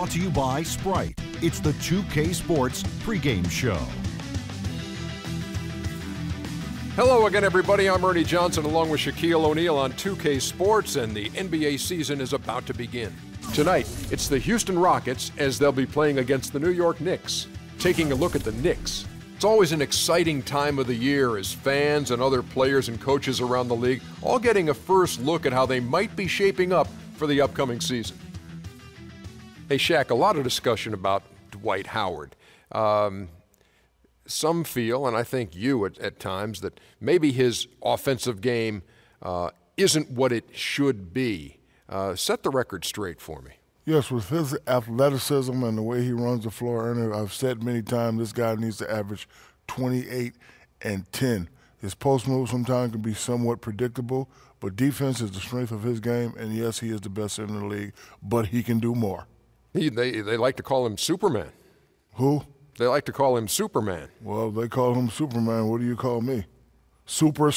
brought to you by Sprite. It's the 2K Sports pregame show. Hello again, everybody. I'm Ernie Johnson along with Shaquille O'Neal on 2K Sports, and the NBA season is about to begin. Tonight, it's the Houston Rockets as they'll be playing against the New York Knicks. Taking a look at the Knicks. It's always an exciting time of the year as fans and other players and coaches around the league all getting a first look at how they might be shaping up for the upcoming season. Hey, Shaq, a lot of discussion about Dwight Howard. Some feel, and I think you at times, that maybe his offensive game isn't what it should be. Set the record straight for me. Yes, with his athleticism and the way he runs the floor, Ernie, I've said many times this guy needs to average 28 and 10. His post move sometimes can be somewhat predictable, but defense is the strength of his game, and yes, he is the best in the league, but he can do more. They like to call him Superman. Who? They like to call him Superman. Well, they call him Superman. What do you call me? Superman!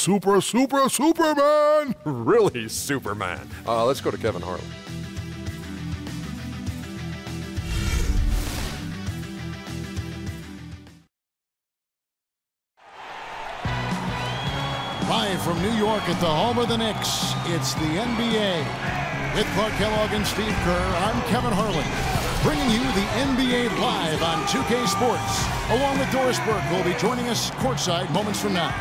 Really, Superman. Let's go to Kevin Harlan. Live from New York at the home of the Knicks, it's the NBA. With Clark Kellogg and Steve Kerr, I'm Kevin Harlan, bringing you the NBA live on 2K Sports. Along with Doris Burke, who will be joining us courtside moments from now.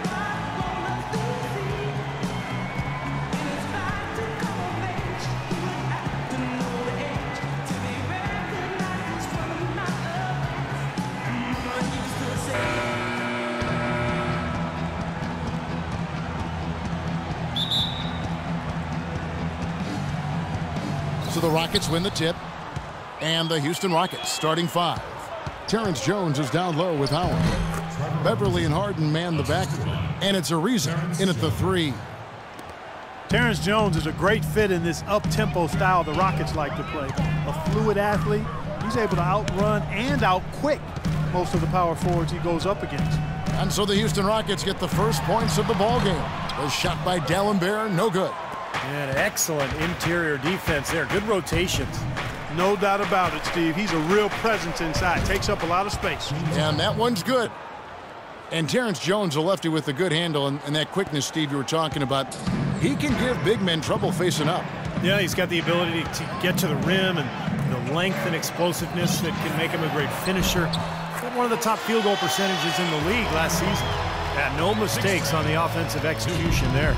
So the Rockets win the tip, and the Houston Rockets starting five. Terrence Jones is down low with Howard. Beverly and Harden man the backcourt, and it's Ariza in at the three. Terrence Jones is a great fit in this up-tempo style the Rockets like to play. A fluid athlete, he's able to outrun and out-quick most of the power forwards he goes up against. And so the Houston Rockets get the first points of the ballgame. A shot by D'Alembert, no good. And excellent interior defense there. Good rotations. No doubt about it, Steve. He's a real presence inside. Takes up a lot of space. And that one's good. And Terrence Jones, a lefty with a good handle, and that quickness, Steve, you were talking about, he can give big men trouble facing up. Yeah, he's got the ability to get to the rim and the length and explosiveness that can make him a great finisher. He's got one of the top field goal percentages in the league last season. Yeah, no mistakes on the offensive execution there.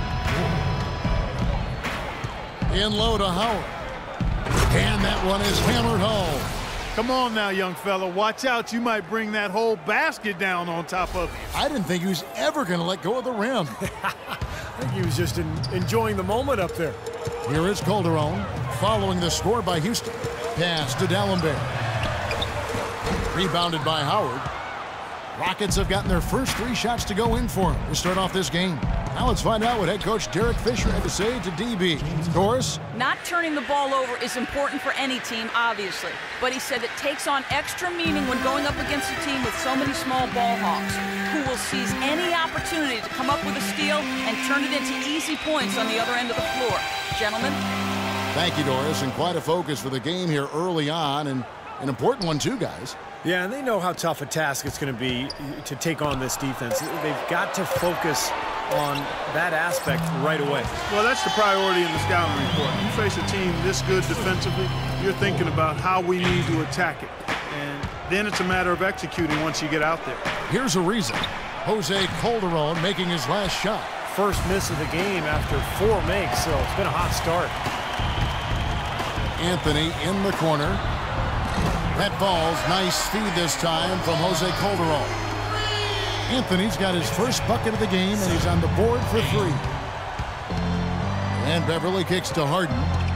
In low to Howard. And that one is hammered home. Come on now, young fella. Watch out. You might bring that whole basket down on top of you. I didn't think he was ever going to let go of the rim. I think he was just enjoying the moment up there. Here is Calderon following the score by Houston. Pass to D'Alembert. Rebounded by Howard. Rockets have gotten their first three shots to go in for him to start off this game. Now let's find out what head coach Derek Fisher had to say to DB. Doris? Not turning the ball over is important for any team, obviously. But he said it takes on extra meaning when going up against a team with so many small ball hawks, who will seize any opportunity to come up with a steal and turn it into easy points on the other end of the floor. Gentlemen? Thank you, Doris, and quite a focus for the game here early on, and an important one too, guys. Yeah, and they know how tough a task it's going to be to take on this defense. They've got to focus on that aspect right away. Well, that's the priority in the scouting report. You face a team this good defensively, you're thinking about how we need to attack it. And then it's a matter of executing once you get out there. Here's a reason. Jose Calderon making his last shot. First miss of the game after 4 makes, so it's been a hot start. Anthony in the corner. That falls. Nice feed this time from Jose Calderon. Anthony's got his first bucket of the game, and he's on the board for 3. And Beverly kicks to Harden.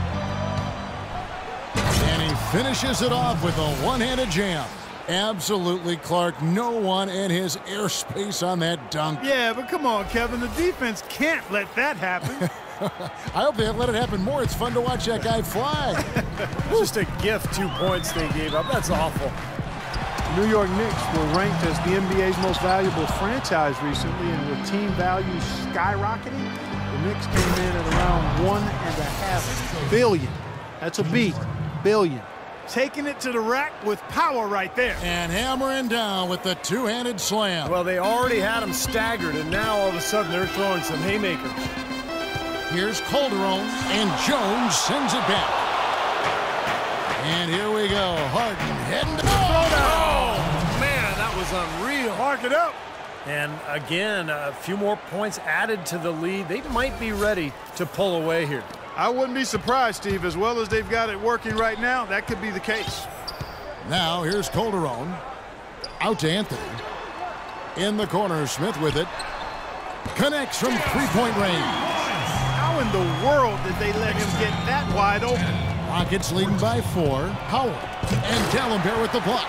And he finishes it off with a one-handed jam. Absolutely, Clark. No one in his airspace on that dunk. Yeah, but come on, Kevin. The defense can't let that happen. I hope they let it happen more. It's fun to watch that guy fly. Just a gift, 2 points they gave up. That's awful. New York Knicks were ranked as the NBA's most valuable franchise recently, and with team values skyrocketing, the Knicks came in at around $1.5 billion. That's a B, billion. Taking it to the rack with power right there. And hammering down with the two-handed slam. Well, they already had him staggered, and now all of a sudden they're throwing some haymakers. Here's Calderon, and Jones sends it back. And here we go. Harden heading to Oh, man, that was unreal. Mark it up. And again, a few more points added to the lead. They might be ready to pull away here. I wouldn't be surprised, Steve. As well as they've got it working right now, that could be the case. Now here's Calderon. Out to Anthony. In the corner, Smith with it. Connects from three-point range. How in the world did they let him get that wide open? Rockets leading by 4. Howard and D'Alembert with the block.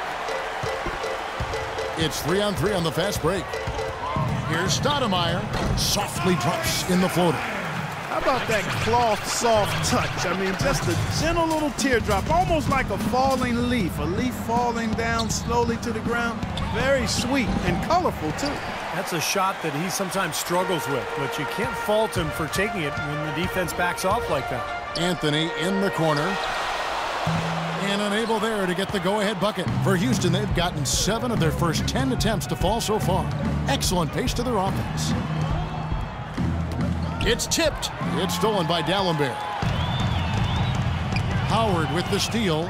It's 3-on-3 on the fast break. Here's Stoudemire. Softly drops in the floater. How about that cloth soft touch? I mean, just a gentle little teardrop, almost like a falling leaf. A leaf falling down slowly to the ground. Very sweet and colorful, too. That's a shot that he sometimes struggles with, but you can't fault him for taking it when the defense backs off like that. Anthony in the corner. And unable there to get the go-ahead bucket. For Houston, they've gotten 7 of their first 10 attempts to fall so far. Excellent pace to their offense. It's tipped. It's stolen by D'Alembert. Howard with the steal.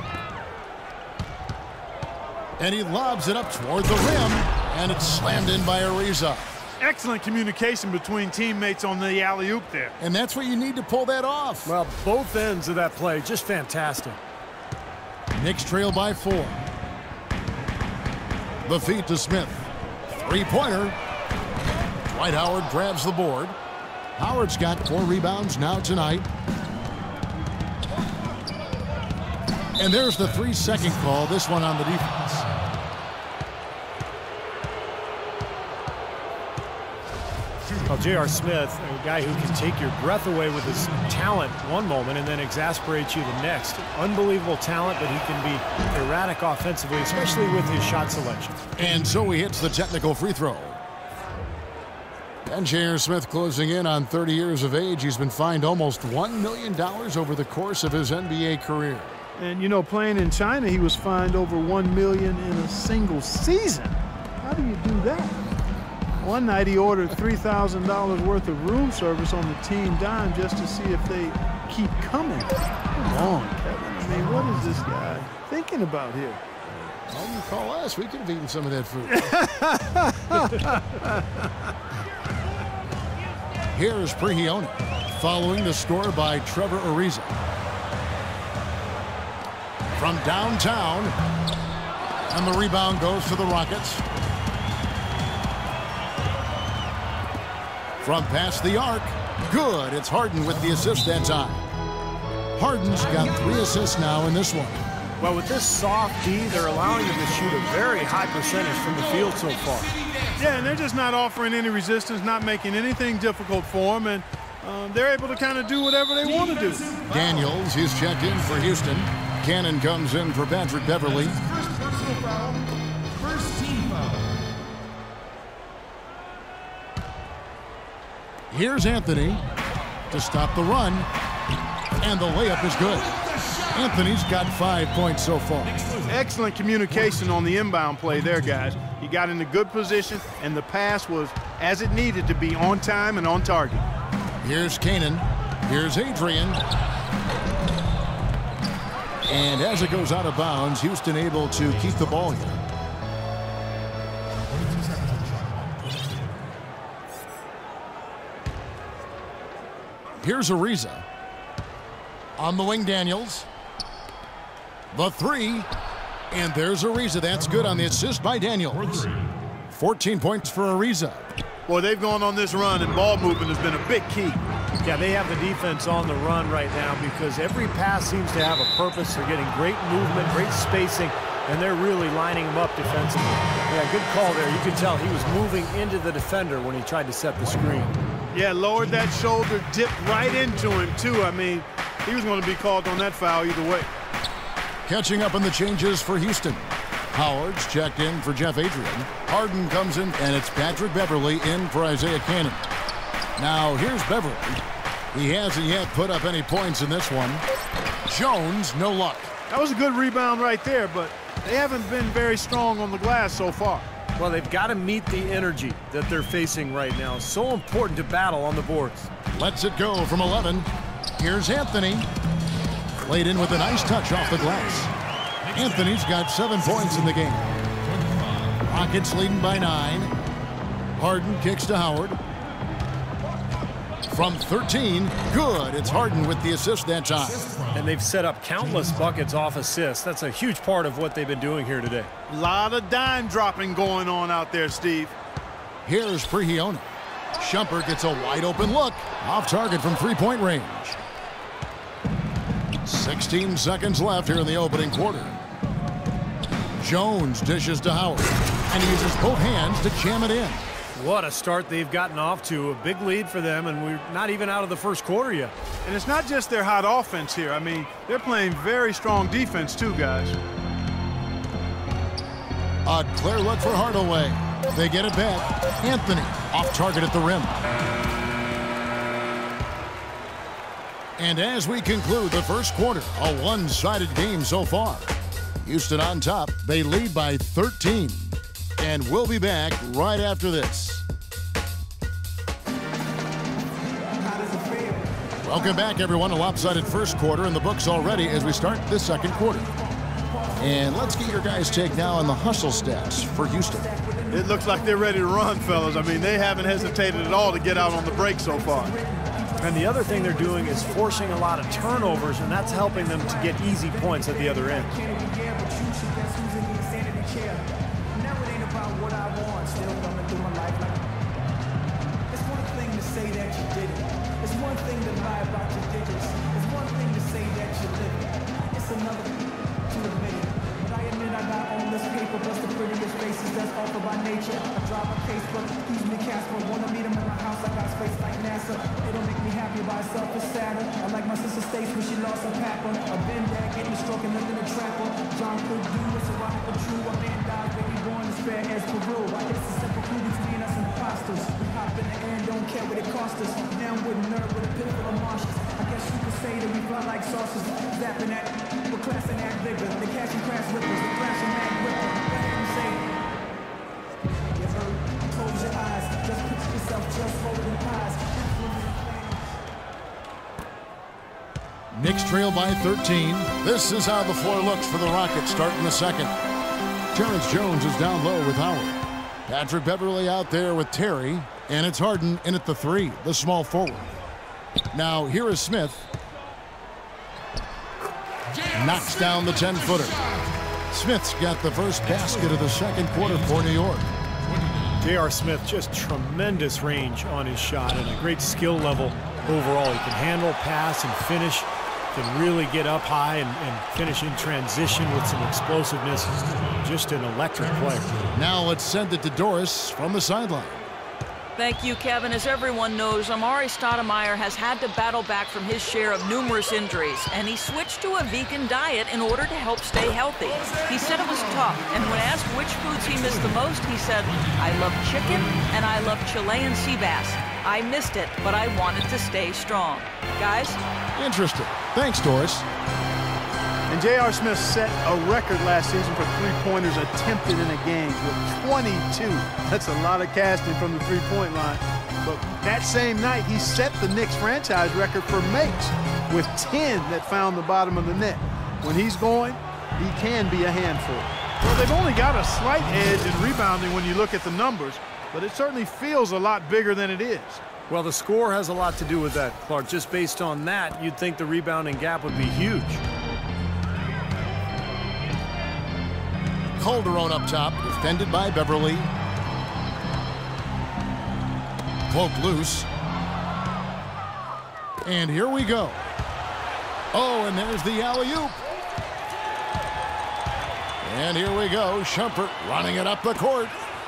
And he lobs it up toward the rim. And it's slammed in by Ariza. Excellent communication between teammates on the alley-oop there. And that's what you need to pull that off. Well, both ends of that play, just fantastic. Knicks trail by 4. The feed to Smith. Three-pointer. Dwight Howard grabs the board. Howard's got 4 rebounds now tonight. And there's the 3-second call, this one on the defense. Well, J.R. Smith, a guy who can take your breath away with his talent one moment and then exasperate you the next. Unbelievable talent, but he can be erratic offensively, especially with his shot selection. And so he hits the technical free throw. And J.R. Smith closing in on 30 years of age. He's been fined almost $1 million over the course of his NBA career. And, you know, playing in China, he was fined over $1 million in a single season. How do you do that? One night he ordered $3,000 worth of room service on the team dime just to see if they keep coming. Come on, Kevin. I mean, what is this guy thinking about here? Well, you call us. We could have eaten some of that food. Here's Prigioni, following the score by Trevor Ariza. From downtown, and the rebound goes to the Rockets. From past the arc, good. It's Harden with the assist that time. Harden's got 3 assists now in this one. Well, with this soft D, they're allowing him to shoot a very high percentage from the field so far. Yeah, and they're just not offering any resistance, not making anything difficult for him, and they're able to kind of do whatever they want to do. Daniels, he's checked in for Houston. Cannon comes in for Patrick Beverly. First team foul. Here's Anthony to stop the run, and the layup is good. Anthony's got 5 points so far. Excellent communication on the inbound play there, guys. He got in a good position, and the pass was as it needed to be, on time and on target. Here's Cannon. Here's Adrian. And as it goes out of bounds, Houston able to keep the ball here. Here's Ariza. On the wing, Daniels. The 3. And there's Ariza. That's good on the assist by Daniels. 14 points for Ariza. Boy, they've gone on this run, and ball movement has been a big key. Yeah, they have the defense on the run right now because every pass seems to have a purpose. They're getting great movement, great spacing, and they're really lining them up defensively. Yeah, good call there. You could tell he was moving into the defender when he tried to set the screen. Yeah, lowered that shoulder, dipped right into him, too. I mean, he was going to be called on that foul either way. Catching up on the changes for Houston. Howard's checked in for Jeff Adrian. Harden comes in, and it's Patrick Beverly in for Isaiah Cannon. Now, here's Beverly. He hasn't yet put up any points in this one. Jones, no luck. That was a good rebound right there, but they haven't been very strong on the glass so far. Well, they've got to meet the energy that they're facing right now. So important to battle on the boards. Lets it go from 11. Here's Anthony. Played in with a nice touch off the glass. Anthony's got 7 points in the game. Rockets leading by 9. Harden kicks to Howard. From 13, good. It's Harden with the assist that time. And they've set up countless buckets off assists. That's a huge part of what they've been doing here today. A lot of dime dropping going on out there, Steve. Here's Prigioni. Shumpert gets a wide open look. Off target from 3-point range. 16 seconds left here in the opening quarter. Jones dishes to Howard. And he uses both hands to jam it in. What a start they've gotten off to. A big lead for them, and we're not even out of the first quarter yet. And it's not just their hot offense here. I mean, they're playing very strong defense too, guys. A clear look for Hardaway. They get it back. Anthony off target at the rim. And as we conclude the first quarter, a one-sided game so far. Houston on top. They lead by 13. And we'll be back right after this. Welcome back, everyone. A lopsided first quarter in the books already as we start the second quarter. And let's get your guys' take now on the hustle stats for Houston. It looks like they're ready to run, fellas. I mean, they haven't hesitated at all to get out on the break so far. And the other thing they're doing is forcing a lot of turnovers, and that's helping them to get easy points at the other end. Knicks trail by 13. This is how the floor looks for the Rockets starting the second. Terrence Jones is down low with Howard. Patrick Beverley out there with Terry. And it's Harden in at the 3, the small forward. Now here is Smith. Knocks down the 10-footer. Smith's got the first basket of the second quarter for New York. J.R. Smith, just tremendous range on his shot and a great skill level overall. He can handle, pass, and finish. Can really get up high and finish in transition with some explosiveness. Just an electric player. Now let's send it to Doris from the sideline. Thank you, Kevin. As everyone knows, Amari Stoudemire has had to battle back from his share of numerous injuries, and he switched to a vegan diet in order to help stay healthy. He said it was tough, and when asked which foods he missed the most, he said, "I love chicken and I love Chilean sea bass. I missed it, but I wanted to stay strong." Guys? Interesting. Thanks, Doris. And J.R. Smith set a record last season for three-pointers attempted in a game with 22. That's a lot of casting from the three-point line. But that same night, he set the Knicks franchise record for makes with 10 that found the bottom of the net. When he's going, he can be a handful. Well, they've only got a slight edge in rebounding when you look at the numbers, but it certainly feels a lot bigger than it is. Well, the score has a lot to do with that, Clark. Just based on that, you'd think the rebounding gap would be huge. Calderon up top, defended by Beverly. Poked loose. And here we go. Oh, and there's the alley-oop. And here we go. Shumpert running it up the court.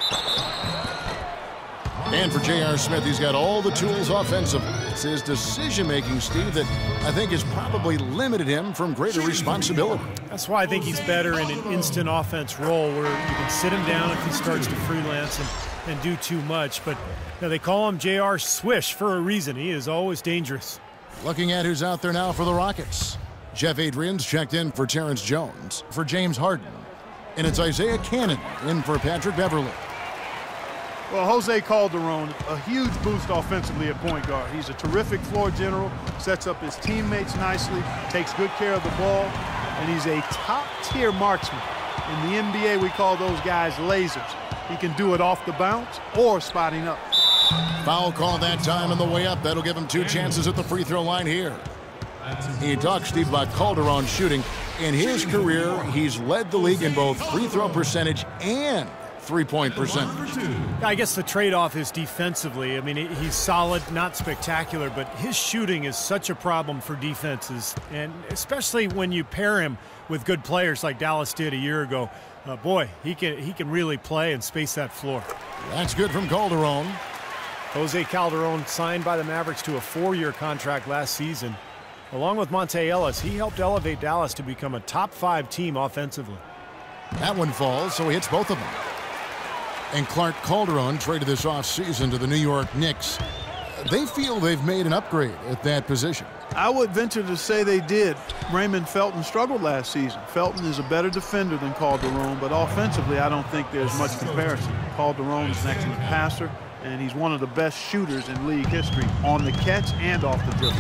And for J.R. Smith, he's got all the tools offensively. It's his decision-making, Steve, that I think has probably limited him from greater responsibility. That's why I think he's better in an instant offense role where you can sit him down if he starts to freelance and do too much. But you know, they call him J.R. Swish for a reason. He is always dangerous. Looking at who's out there now for the Rockets. Jeff Adrian's checked in for Terrence Jones. For James Harden. And it's Isaiah Cannon in for Patrick Beverley. Well, Jose Calderon, a huge boost offensively at point guard. He's a terrific floor general, sets up his teammates nicely, takes good care of the ball, and he's a top-tier marksman. In the NBA, we call those guys lasers. He can do it off the bounce or spotting up. Foul call that time on the way up. That'll give him 2 chances at the free throw line here. He talked, Steve, about Calderon shooting. In his career, he's led the league in both free throw percentage and three-point percentage. I guess the trade-off is defensively. I mean, he's solid, not spectacular, but his shooting is such a problem for defenses, and especially when you pair him with good players like Dallas did a year ago. Boy, he can really play and space that floor. That's good from Calderon. Jose Calderon signed by the Mavericks to a 4-year contract last season. Along with Monte Ellis, he helped elevate Dallas to become a top-5 team offensively. That one falls, so he hits both of them. And Clark Calderon traded this offseason to the New York Knicks. They feel they've made an upgrade at that position. I would venture to say they did. Raymond Felton struggled last season. Felton is a better defender than Calderon, but offensively, I don't think there's much comparison. Calderon is an excellent passer, and he's one of the best shooters in league history on the catch and off the dribble.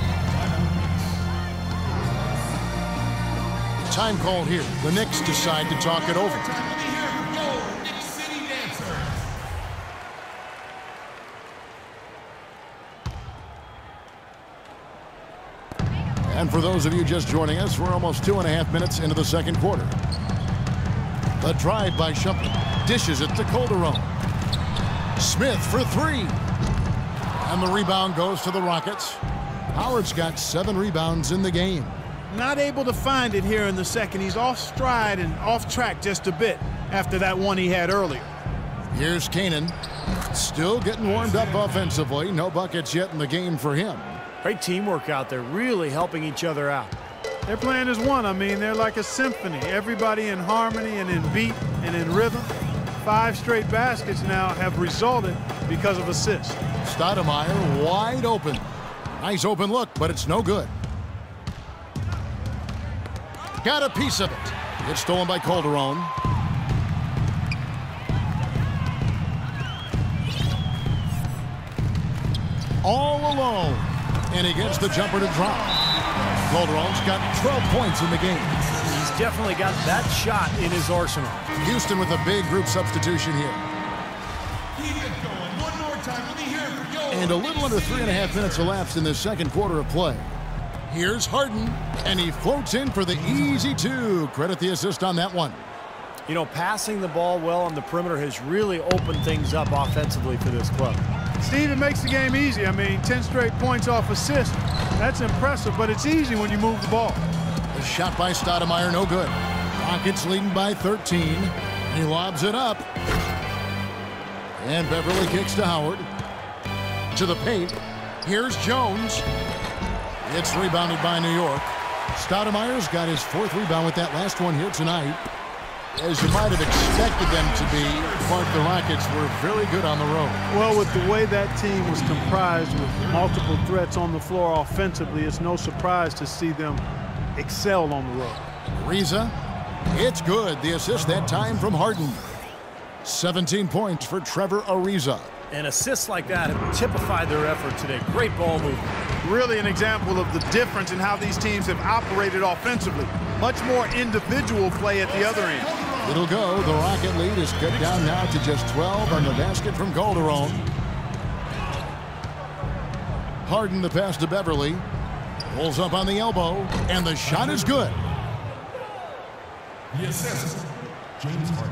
Time called here. The Knicks decide to talk it over. And for those of you just joining us, we're almost 2.5 minutes into the second quarter. The drive by Shumpert. Dishes it to Calderon. Smith for 3. And the rebound goes to the Rockets. Howard's got 7 rebounds in the game. Not able to find it here in the second. He's off stride and off track just a bit after that one he had earlier. Here's Canaan. Still getting warmed up offensively. No buckets yet in the game for him. Great teamwork out there, really helping each other out. They're playing as one. I mean, they're like a symphony. Everybody in harmony and in beat and in rhythm. 5 straight baskets now have resulted because of assists. Stoudemire wide open. Nice open look, but it's no good. Got a piece of it. It's stolen by Calderon. All alone. And he gets the jumper to drop. Calderon's got 12 points in the game. He's definitely got that shot in his arsenal. Houston with a big group substitution here. Keep it going. One more time. Let me hear it for you. And a little under 3.5 minutes elapsed in the second quarter of play. Here's Harden, and he floats in for the easy 2. Credit the assist on that one. You know, passing the ball well on the perimeter has really opened things up offensively for this club. Steve, it makes the game easy. I mean, 10 straight points off assist. That's impressive, but it's easy when you move the ball. A shot by Stoudemire, no good. Rockets leading by 13. He lobs it up. And Beverley kicks to Howard. To the paint. Here's Jones. It's rebounded by New York. Stoudemire's got his 4th rebound with that last one here tonight. As you might have expected them to be, Clark, the Rockets were very good on the road. Well, with the way that team was comprised with multiple threats on the floor offensively, it's no surprise to see them excel on the road. Ariza, it's good. The assist that time from Harden. 17 points for Trevor Ariza. And assists like that have typified their effort today. Great ball movement. Really an example of the difference in how these teams have operated offensively. Much more individual play at the other end. It'll go. The Rocket lead is cut down now to just 12 on the basket from Calderon. Harden the pass to Beverley. Pulls up on the elbow, and the shot is good. The assist, James Harden.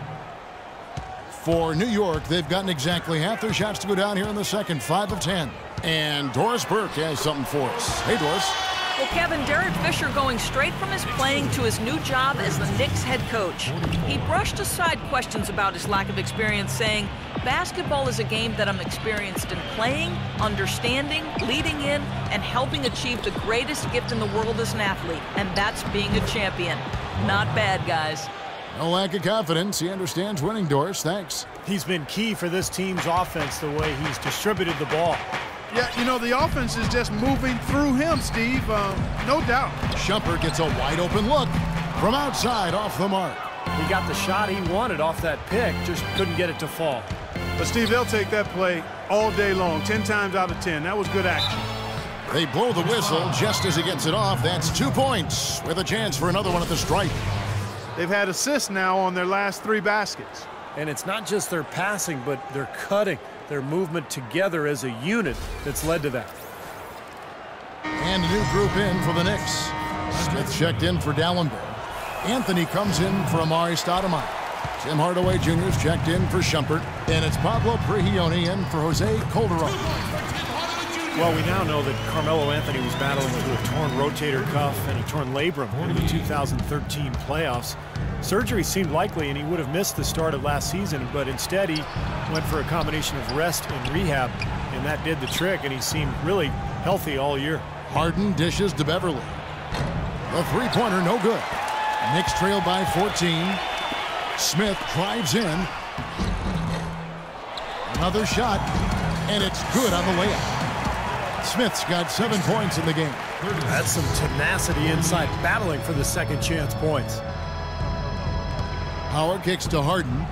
For New York, they've gotten exactly half their shots to go down here in the second, 5 of 10. And Doris Burke has something for us. Hey, Doris. Well, Kevin, Derek Fisher going straight from his playing to his new job as the Knicks head coach. He brushed aside questions about his lack of experience, saying, "Basketball is a game that I'm experienced in playing, understanding, leading in, and helping achieve the greatest gift in the world as an athlete, and that's being a champion." Not bad, guys. No lack of confidence. He understands winning, Doris. Thanks. He's been key for this team's offense the way he's distributed the ball. Yeah, you know, the offense is just moving through him, Steve, no doubt. Shumpert gets a wide open look from outside off the mark. He got the shot he wanted off that pick, just couldn't get it to fall. But, Steve, they'll take that play all day long, 10 times out of 10. That was good action. They blow the whistle just as he gets it off. That's 2 points with a chance for another one at the stripe. They've had assists now on their last 3 baskets. And it's not just their passing, but their cutting, their movement together as a unit that's led to that. And a new group in for the Knicks. Smith checked in for Dallenberg. Anthony comes in for Amari Stoudemire. Tim Hardaway Jr. is checked in for Shumpert. And it's Pablo Prigioni in for Jose Calderon. Well, we now know that Carmelo Anthony was battling with a torn rotator cuff and a torn labrum in the 2013 playoffs. Surgery seemed likely, and he would have missed the start of last season, but instead he went for a combination of rest and rehab, and that did the trick, and he seemed really healthy all year. Harden dishes to Beverly. The three-pointer, no good. Knicks trail by 14. Smith drives in. Another shot, and it's good on the layup. Smith's got 7 points in the game. That's some tenacity inside, battling for the second chance points. Howard kicks to Harden.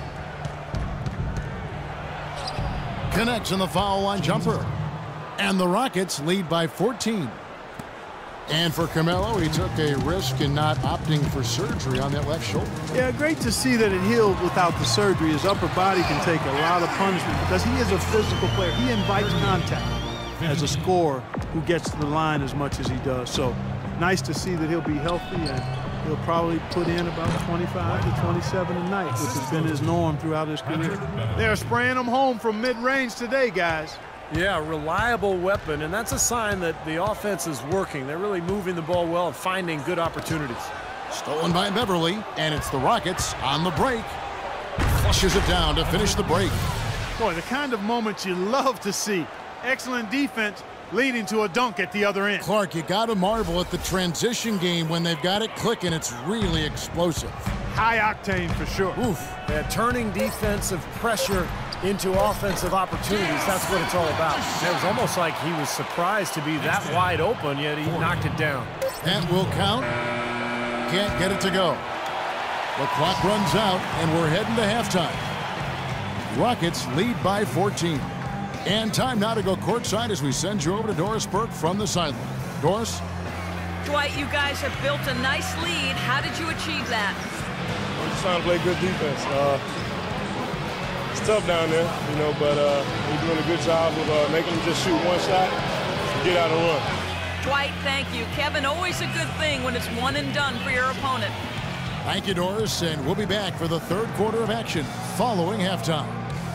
Connects in the foul line jumper. And the Rockets lead by 14. And for Carmelo, he took a risk in not opting for surgery on that left shoulder. Yeah, great to see that it healed without the surgery. His upper body can take a lot of punishment because he is a physical player. He invites contact as a scorer who gets to the line as much as he does. So nice to see that he'll be healthy, and he'll probably put in about 25 to 27 a night, which has been his norm throughout his career. They're spraying him home from mid-range today, guys. Yeah, reliable weapon, and that's a sign that the offense is working. They're really moving the ball well and finding good opportunities. Stolen by Beverly, and it's the Rockets on the break. Flushes it down to finish the break. Boy, the kind of moments you love to see. Excellent defense leading to a dunk at the other end. Clark, you got to marvel at the transition game when they've got it clicking. It's really explosive. High octane for sure. Oof. Yeah, turning defensive pressure into offensive opportunities. That's what it's all about. It was almost like he was surprised to be that wide open, yet he knocked it down. That will count. Can't get it to go. The clock runs out, and we're heading to halftime. Rockets lead by 14. And time now to go courtside as we send you over to Doris Burke from the sideline. Doris? Dwight, you guys have built a nice lead. How did you achieve that? We're just trying to play good defense. It's tough down there, you know, but we're doing a good job of making them just shoot one shot and get out and run. Dwight, thank you. Kevin, always a good thing when it's one and done for your opponent. Thank you, Doris, and we'll be back for the third quarter of action following halftime.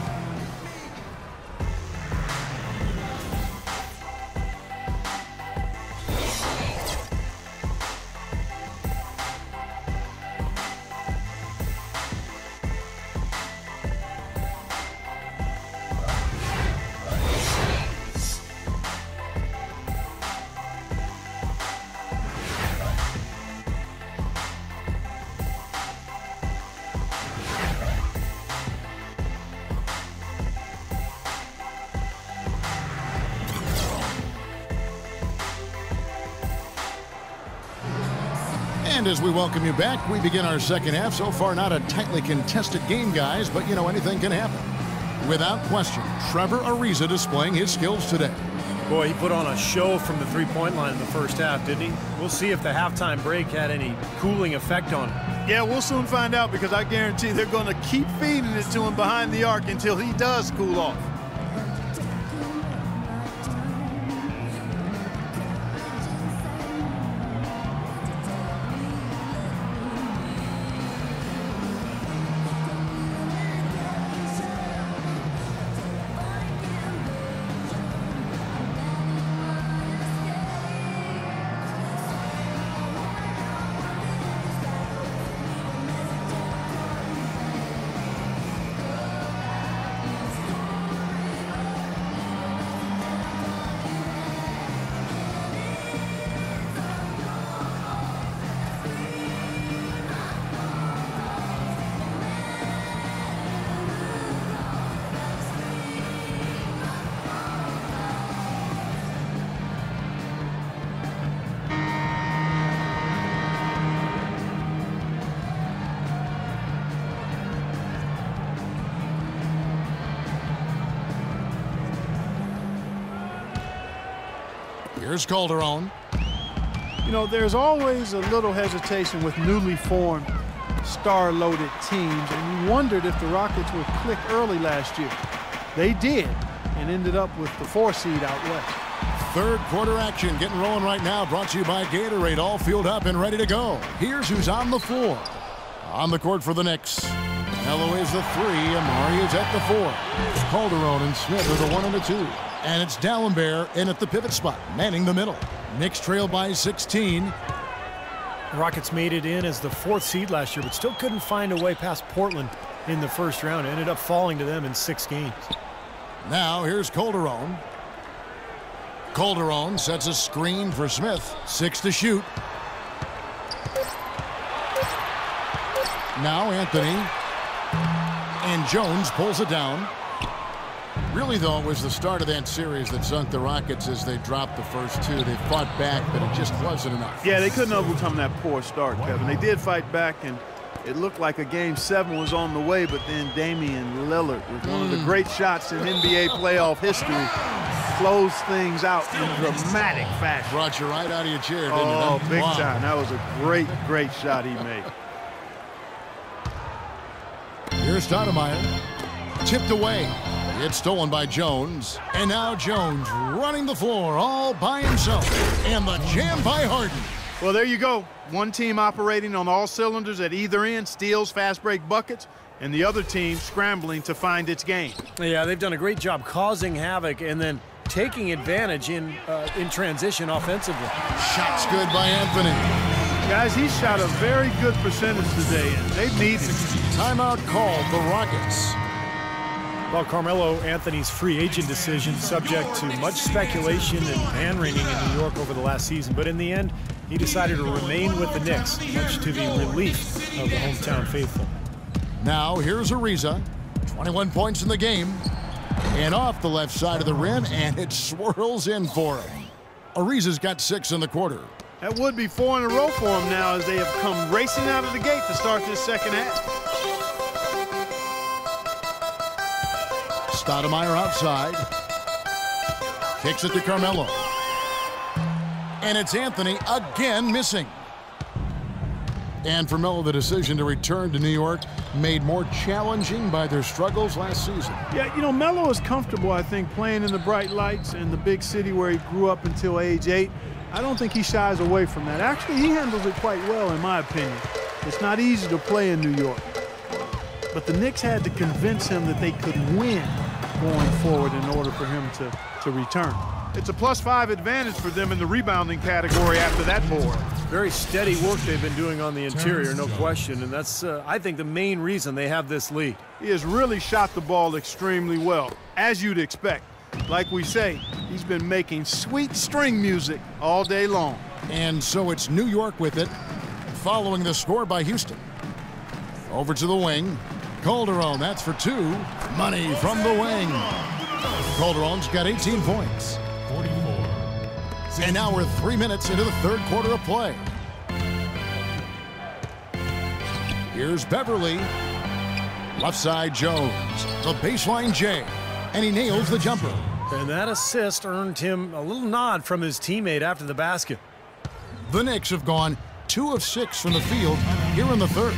And as we welcome you back, we begin our second half. So far, not a tightly contested game, guys, but, you know, anything can happen. Without question, Trevor Ariza displaying his skills today. Boy, he put on a show from the three-point line in the first half, didn't he? We'll see if the halftime break had any cooling effect on him. Yeah, we'll soon find out, because I guarantee they're going to keep feeding it to him behind the arc until he does cool off. Here's Calderon. You know, there's always a little hesitation with newly formed, star-loaded teams, and you wondered if the Rockets would click early last year. They did, and ended up with the 4 seed out west. Third quarter action getting rolling right now, brought to you by Gatorade, all fueled up and ready to go. Here's who's on the floor. On the court for the Knicks. Melo is the 3, Amari is at the 4. Calderon and Smith are the 1 and the 2. And it's Dallenberg in at the pivot spot, manning the middle. Knicks trail by 16. The Rockets made it in as the 4th seed last year, but still couldn't find a way past Portland in the first round. It ended up falling to them in 6 games. Now here's Calderon. Calderon sets a screen for Smith. 6 to shoot. Now Anthony. And Jones pulls it down. Really, though, it was the start of that series that sunk the Rockets as they dropped the first 2. They fought back, but it just wasn't enough. Yeah, they couldn't overcome that poor start, Kevin. They did fight back, and it looked like a Game 7 was on the way, but then Damian Lillard, with one of the great shots in NBA playoff history, closed things out in dramatic fashion. Brought you right out of your chair, didn't it? Oh, big time. That was a great, great shot he made. Here's Stoudemire. Tipped away. It's stolen by Jones. And now Jones running the floor all by himself. And the jam by Harden. Well, there you go. One team operating on all cylinders at either end, steals, fast break buckets, and the other team scrambling to find its game. Yeah, they've done a great job causing havoc and then taking advantage in transition offensively. Shots good by Anthony. Guys, he shot a very good percentage today, and they've needed it. Timeout called the Rockets. Well, Carmelo Anthony's free agent decision subject to much speculation and hand-wringing in New York over the last season, but in the end, he decided to remain with the Knicks, much to the relief of the hometown faithful. Now, here's Ariza. 21 points in the game. And off the left side of the rim, and it swirls in for him. Ariza's got 6 in the quarter. That would be 4 in a row for him now as they have come racing out of the gate to start this second half. Stoudemire outside. Kicks it to Carmelo. And it's Anthony again missing. And for Melo, the decision to return to New York made more challenging by their struggles last season. Yeah, you know, Melo is comfortable, I think, playing in the bright lights in the big city where he grew up until age 8. I don't think he shies away from that. Actually, he handles it quite well, in my opinion. It's not easy to play in New York. But the Knicks had to convince him that they could win going forward in order for him to return. It's a +5 advantage for them in the rebounding category after that board. Very steady work they've been doing on the interior, no question, and that's, I think, the main reason they have this lead. He has really shot the ball extremely well, as you'd expect. Like we say, he's been making sweet string music all day long. And so it's New York with it, following the score by Houston. Over to the wing. Calderon, that's for 2. Money from the wing. Calderon's got 18 points. 44. And now we're 3 minutes into the third quarter of play. Here's Beverly. Left side Jones. The baseline J. And he nails the jumper. And that assist earned him a little nod from his teammate after the basket. The Knicks have gone 2 of 6 from the field here in the third.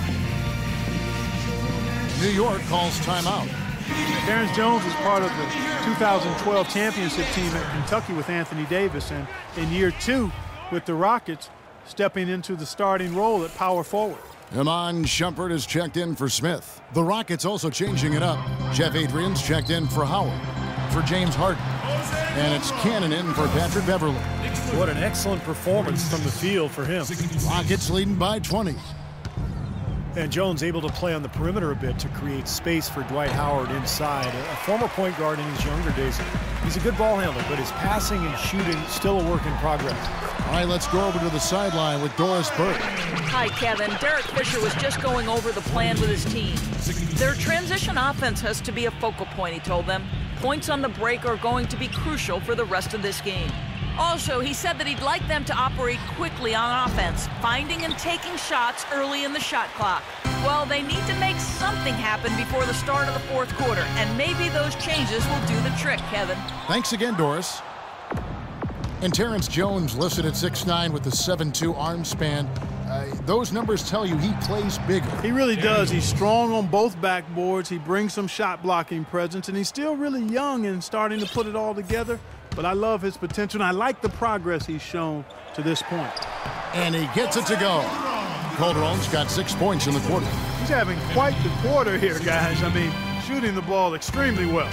New York calls timeout. Terrence Jones was part of the 2012 championship team at Kentucky with Anthony Davis, and in year 2 with the Rockets, stepping into the starting role at power forward. Iman Shumpert is checked in for Smith. The Rockets also changing it up. Jeff Adrian's checked in for Howard. For James Harden. And it's Cannon in for Patrick Beverly. What an excellent performance from the field for him. Rockets leading by 20. And Jones able to play on the perimeter a bit to create space for Dwight Howard inside. A former point guard in his younger days. He's a good ball handler, but his passing and shooting still a work in progress. All right, let's go over to the sideline with Doris Burke. Hi, Kevin. Derek Fisher was just going over the plan with his team. Their transition offense has to be a focal point, he told them. Points on the break are going to be crucial for the rest of this game. Also, he said that he'd like them to operate quickly on offense, finding and taking shots early in the shot clock. Well, they need to make something happen before the start of the fourth quarter, and maybe those changes will do the trick, Kevin. Thanks again, Doris. And Terrence Jones listed at 6'9" with the 7'2" arm span. Those numbers tell you he plays bigger. He really does. He's strong on both backboards. He brings some shot blocking presence, and he's still really young and starting to put it all together. But I love his potential, and I like the progress he's shown to this point. And he gets it to go. Calderon's got 6 points in the quarter. He's having quite the quarter here, guys. I mean, shooting the ball extremely well.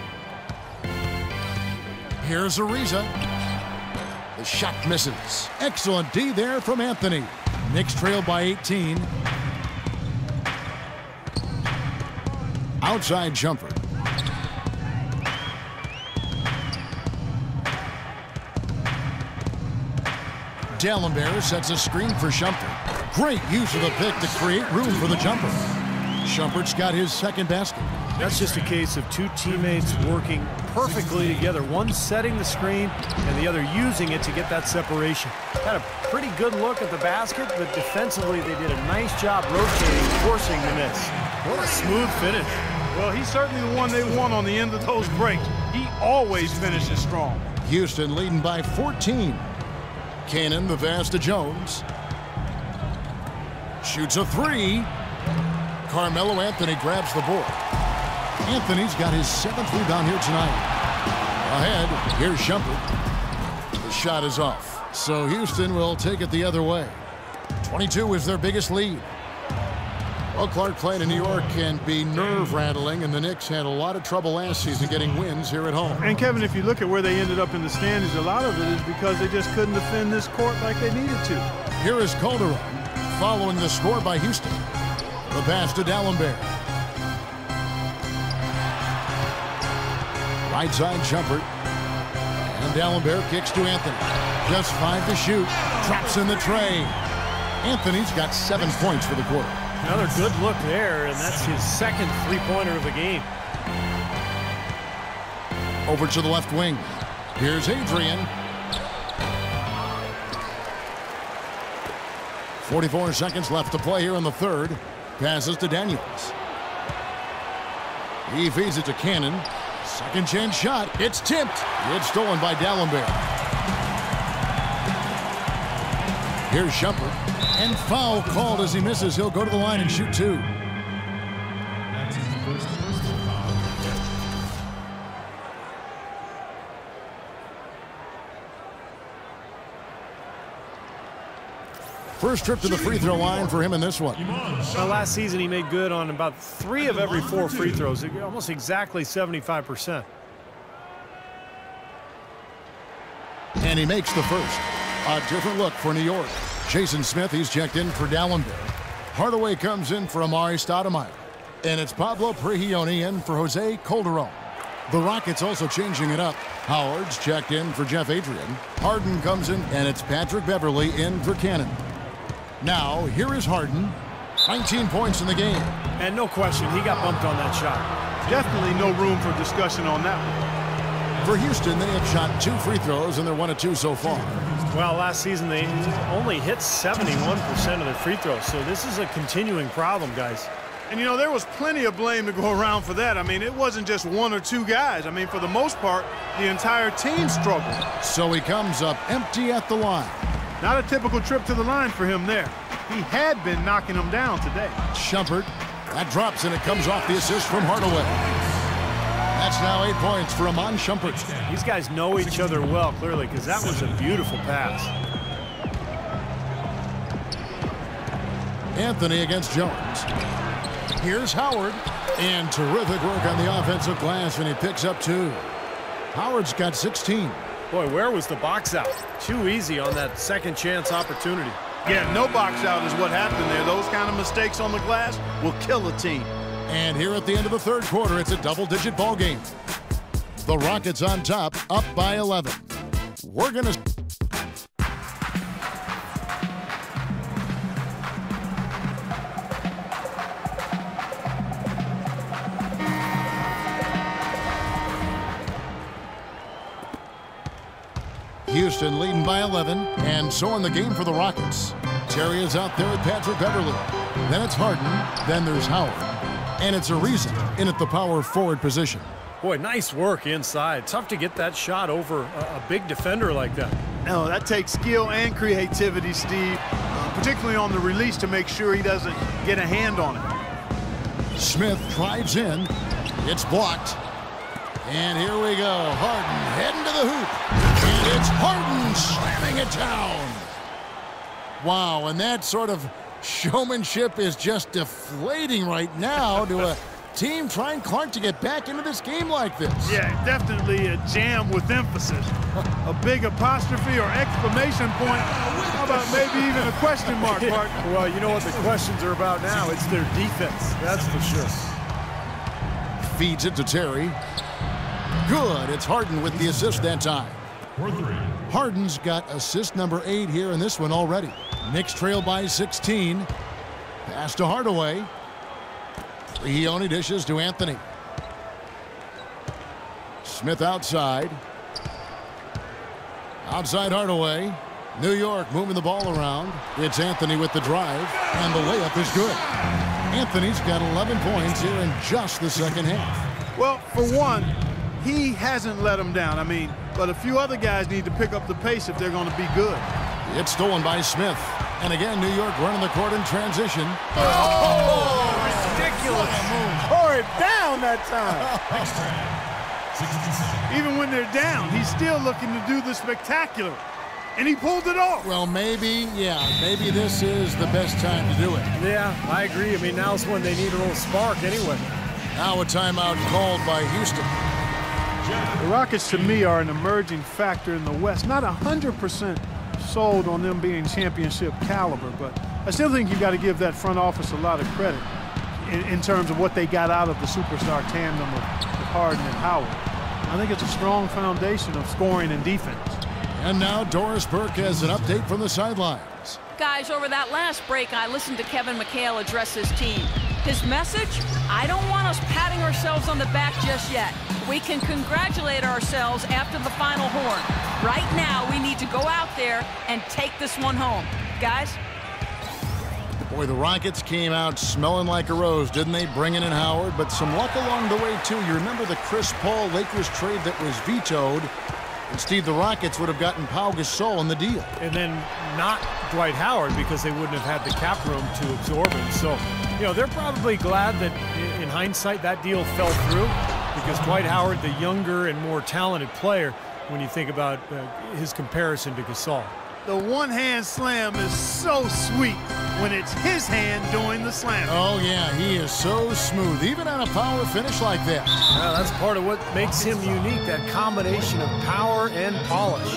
Here's Ariza. The shot misses. Excellent D there from Anthony. Knicks trail by 18. Outside jumper. D'Alembert sets a screen for Shumpert. Great use of the pick to create room for the jumper. Shumpert's got his second basket. That's just a case of two teammates working perfectly together. One setting the screen and the other using it to get that separation. Had a pretty good look at the basket, but defensively they did a nice job rotating, forcing the miss. What a smooth finish. Well, he's certainly the one they want on the end of those breaks. He always finishes strong. Houston leading by 14. Cannon, the pass to Jones. Shoots a three. Carmelo Anthony grabs the board. Anthony's got his 7th rebound here tonight. Ahead, here's Shumpert. The shot is off. So Houston will take it the other way. 22 is their biggest lead. Well, Clark, playing in New York can be nerve-rattling, and the Knicks had a lot of trouble last season getting wins here at home. And, Kevin, if you look at where they ended up in the standings, a lot of it is because they just couldn't defend this court like they needed to. Here is Calderon following the score by Houston. The pass to D'Alembert. Right side jumper. And D'Alembert kicks to Anthony. Just 5 to shoot. Drops in the tray. Anthony's got 7 points for the quarter. Another good look there, and that's his second three-pointer of the game. Over to the left wing. Here's Adrian. 44 seconds left to play here in the third. Passes to Daniels. He feeds it to Cannon. Second chance shot. It's tipped. It's stolen by D'Alembert. Here's Shumpert. And foul called as he misses. He'll go to the line and shoot 2. First trip to the free throw line for him in this one. Well, last season he made good on about 3 of every 4 free throws, almost exactly 75%. And he makes the first. A different look for New York. Jason Smith, he's checked in for D'Alembert. Hardaway comes in for Amari Stoudemire. And it's Pablo Prigioni in for Jose Calderon. The Rockets also changing it up. Howard's checked in for Jeff Adrian. Harden comes in, and it's Patrick Beverly in for Cannon. Now, here is Harden. 19 points in the game. And no question, he got bumped on that shot. Definitely no room for discussion on that one. For Houston, they have shot 2 free throws, and they're 1 of 2 so far. Well, last season they only hit 71% of their free throws, so this is a continuing problem, guys. And, you know, there was plenty of blame to go around for that. I mean, it wasn't just 1 or 2 guys. I mean, for the most part, the entire team struggled. So he comes up empty at the line. Not a typical trip to the line for him there. He had been knocking them down today. Shumpert. That drops, and it comes off the assist from Hardaway. That's now 8 points for Iman Shumpert. These guys know each other well, clearly, because that was a beautiful pass. Anthony against Jones. Here's Howard. And terrific work on the offensive glass, and he picks up 2. Howard's got 16. Boy, where was the box out? Too easy on that second chance opportunity. Yeah, no box out is what happened there. Those kind of mistakes on the glass will kill a team. And here at the end of the third quarter, it's a double-digit ball game. The Rockets on top, up by 11. We're going to... Houston leading by 11, and so in the game for the Rockets. Terry is out there with Patrick Beverly. Then it's Harden. Then there's Howard. And it's Ariza in at the power forward position. Boy, nice work inside. Tough to get that shot over a big defender like that. No, that takes skill and creativity, Steve, particularly on the release to make sure he doesn't get a hand on it. Smith drives in. It's blocked. And here we go. Harden heading to the hoop. And it's Harden slamming it down. Wow, and that sort of showmanship is just deflating right now to a team trying Clark to get back into this game like this. Yeah, definitely a jam with emphasis. A big apostrophe or exclamation point. How about maybe even a question mark, Mark? Well, you know what the questions are about now. It's their defense, that's for sure. Feeds it to Terry. Good. It's Harden with the assist that time. Harden's got assist number 8 here in this one already. Knicks trail by 16. Pass to Hardaway. He only dishes to Anthony. Smith outside. Outside Hardaway. New York moving the ball around. It's Anthony with the drive, and the layup is good. Anthony's got 11 points here in just the second half. Well, for one, he hasn't let him down. I mean, but a few other guys need to pick up the pace if they're going to be good. It's stolen by Smith. And again, New York running the court in transition. Oh, ridiculous. Tore it down that time. Even when they're down, he's still looking to do the spectacular. And he pulled it off. Well, maybe this is the best time to do it. Yeah, I agree. I mean, now's when they need a little spark anyway. Now a timeout called by Houston. The Rockets, to me, are an emerging factor in the West. Not 100% sold on them being championship caliber, but I still think you've got to give that front office a lot of credit in terms of what they got out of the superstar tandem of Harden and Howard. I think it's a strong foundation of scoring and defense. And now Doris Burke has an update from the sidelines. Guys, over that last break, I listened to Kevin McHale address his team. His message, I don't want us patting ourselves on the back just yet. We can congratulate ourselves after the final horn. Right now, we need to go out there and take this one home. Guys? Boy, the Rockets came out smelling like a rose, didn't they? Bringing in Howard, but some luck along the way, too. You remember the Chris Paul Lakers trade that was vetoed? And Steve, the Rockets would have gotten Pau Gasol in the deal. And then not Dwight Howard because they wouldn't have had the cap room to absorb him. So, you know, they're probably glad that in hindsight that deal fell through because Dwight Howard, the younger and more talented player, when you think about his comparison to Gasol. The one-hand slam is so sweet when it's his hand doing the slam. Oh, yeah, he is so smooth, even on a power finish like that. Well, that's part of what makes him unique, that combination of power and polish.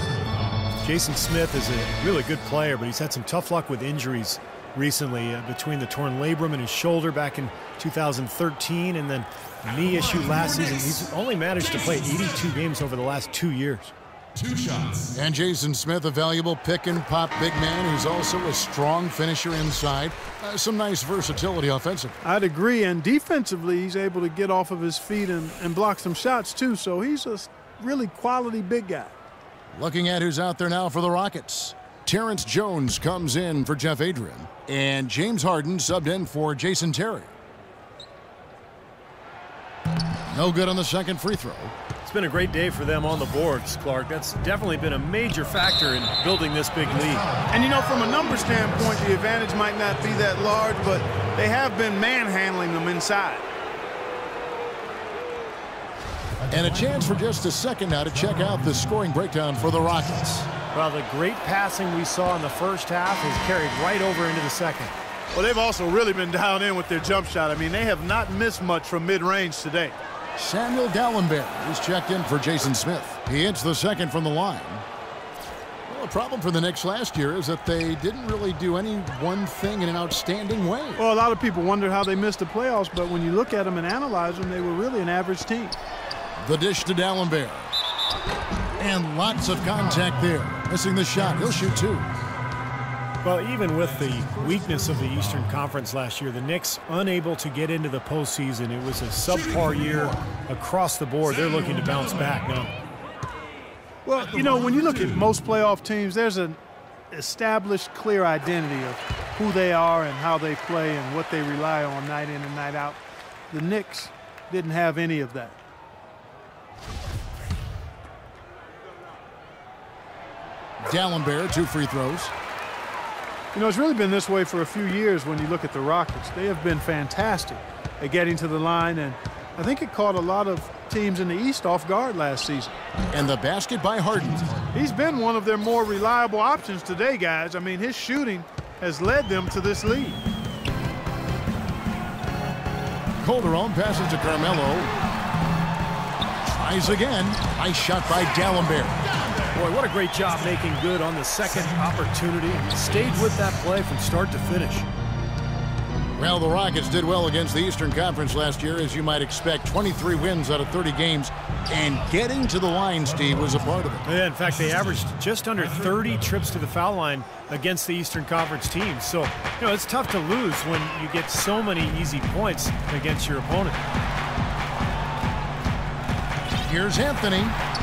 Jason Smith is a really good player, but he's had some tough luck with injuries recently between the torn labrum in his shoulder back in 2013 and then knee issue last season. He's only managed to play 82 games over the last 2 years. 2 shots. And Jason Smith, a valuable pick-and-pop big man who's also a strong finisher inside. Some nice versatility offensively. I'd agree, and defensively, he's able to get off of his feet and block some shots, too, so he's a really quality big guy. Looking at who's out there now for the Rockets. Terrence Jones comes in for Jeff Adrian, and James Harden subbed in for Jason Terry. No good on the second free throw. It's been a great day for them on the boards, Clark. That's definitely been a major factor in building this big lead. And, you know, from a number standpoint, the advantage might not be that large, but they have been manhandling them inside. And a chance for just a second now to check out the scoring breakdown for the Rockets. Well, the great passing we saw in the first half is carried right over into the second. Well, they've also really been down in with their jump shot. I mean, they have not missed much from mid-range today. Samuel Gallenberg is checked in for Jason Smith. He hits the second from the line. Well, the problem for the Knicks last year is that they didn't really do any one thing in an outstanding way. Well, a lot of people wondered how they missed the playoffs, but when you look at them and analyze them, they were really an average team. The dish to Gallenberg. And lots of contact there. Missing the shot. He'll shoot 2. Well, even with the weakness of the Eastern Conference last year, the Knicks unable to get into the postseason. It was a subpar year across the board. They're looking to bounce back now. Well, you know, when you look at most playoff teams, there's an established, clear identity of who they are and how they play and what they rely on night in and night out. The Knicks didn't have any of that. D'Alembert, 2 free throws. You know, it's really been this way for a few years when you look at the Rockets. They have been fantastic at getting to the line, and I think it caught a lot of teams in the East off guard last season. And the basket by Harden. He's been one of their more reliable options today, guys. I mean, his shooting has led them to this lead. Calderon passes to Carmelo. Tries again. Nice shot by D'Alembert. Boy, what a great job making good on the second opportunity. He stayed with that play from start to finish. Well, the Rockets did well against the Eastern Conference last year, as you might expect. 23 wins out of 30 games. And getting to the line, Steve, was a part of it. Yeah, in fact, they averaged just under 30 trips to the foul line against the Eastern Conference teams. So, you know, it's tough to lose when you get so many easy points against your opponent. Here's Anthony.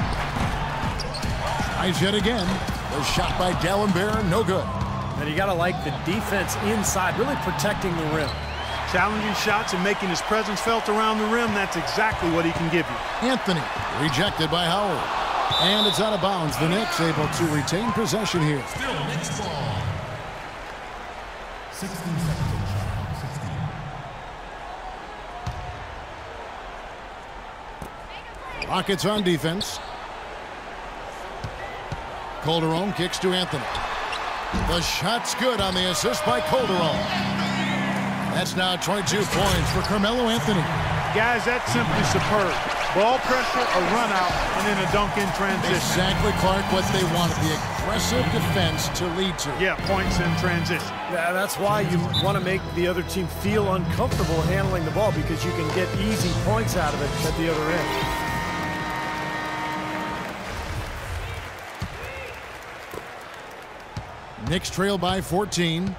Tries yet again. The shot by D'Alembert, no good. And you got to like the defense inside, really protecting the rim. Challenging shots and making his presence felt around the rim, that's exactly what he can give you. Anthony, rejected by Howard. And it's out of bounds. The Knicks able to retain possession here. Still Knicks ball. 16 seconds on shot. 16. Rockets on defense. Calderon kicks to Anthony. The shot's good on the assist by Calderon. That's now 22 points for Carmelo Anthony. Guys, that's simply superb. Ball pressure, a run out, and then a dunk in transition. Exactly, Clark, what they wanted. The aggressive defense to lead to. Yeah, points in transition. Yeah, that's why you want to make the other team feel uncomfortable handling the ball, because you can get easy points out of it at the other end. Knicks trail by 14.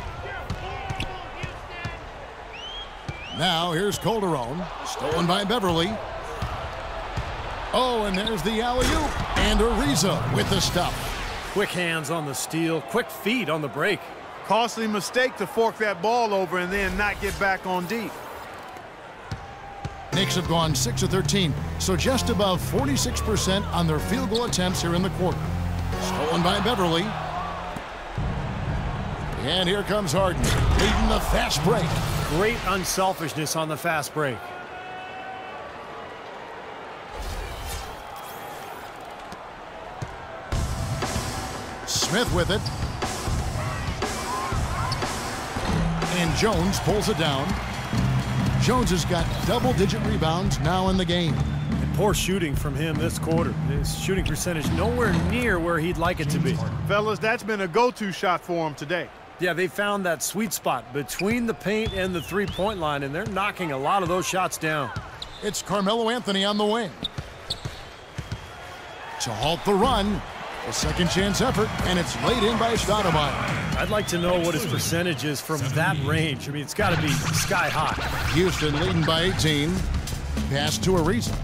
Now here's Calderon. Stolen by Beverly. Oh, and there's the alley-oop. And Ariza with the stop. Quick hands on the steal. Quick feet on the break. Costly mistake to fork that ball over and then not get back on deep. Knicks have gone 6 of 13, so just above 46% on their field goal attempts here in the quarter. Stolen by Beverly. And here comes Harden, leading the fast break. Great unselfishness on the fast break. Smith with it. And Jones pulls it down. Jones has got double-digit rebounds now in the game. And poor shooting from him this quarter. His shooting percentage nowhere near where he'd like it to be. Fellas, that's been a go-to shot for him today. Yeah, they found that sweet spot between the paint and the three-point line, and they're knocking a lot of those shots down. It's Carmelo Anthony on the wing. To halt the run, a second chance effort, and it's laid in by Stoudemire. I'd like to know what his percentage is from that range. I mean, it's got to be sky high. Houston leading by 18. Pass to Ariza.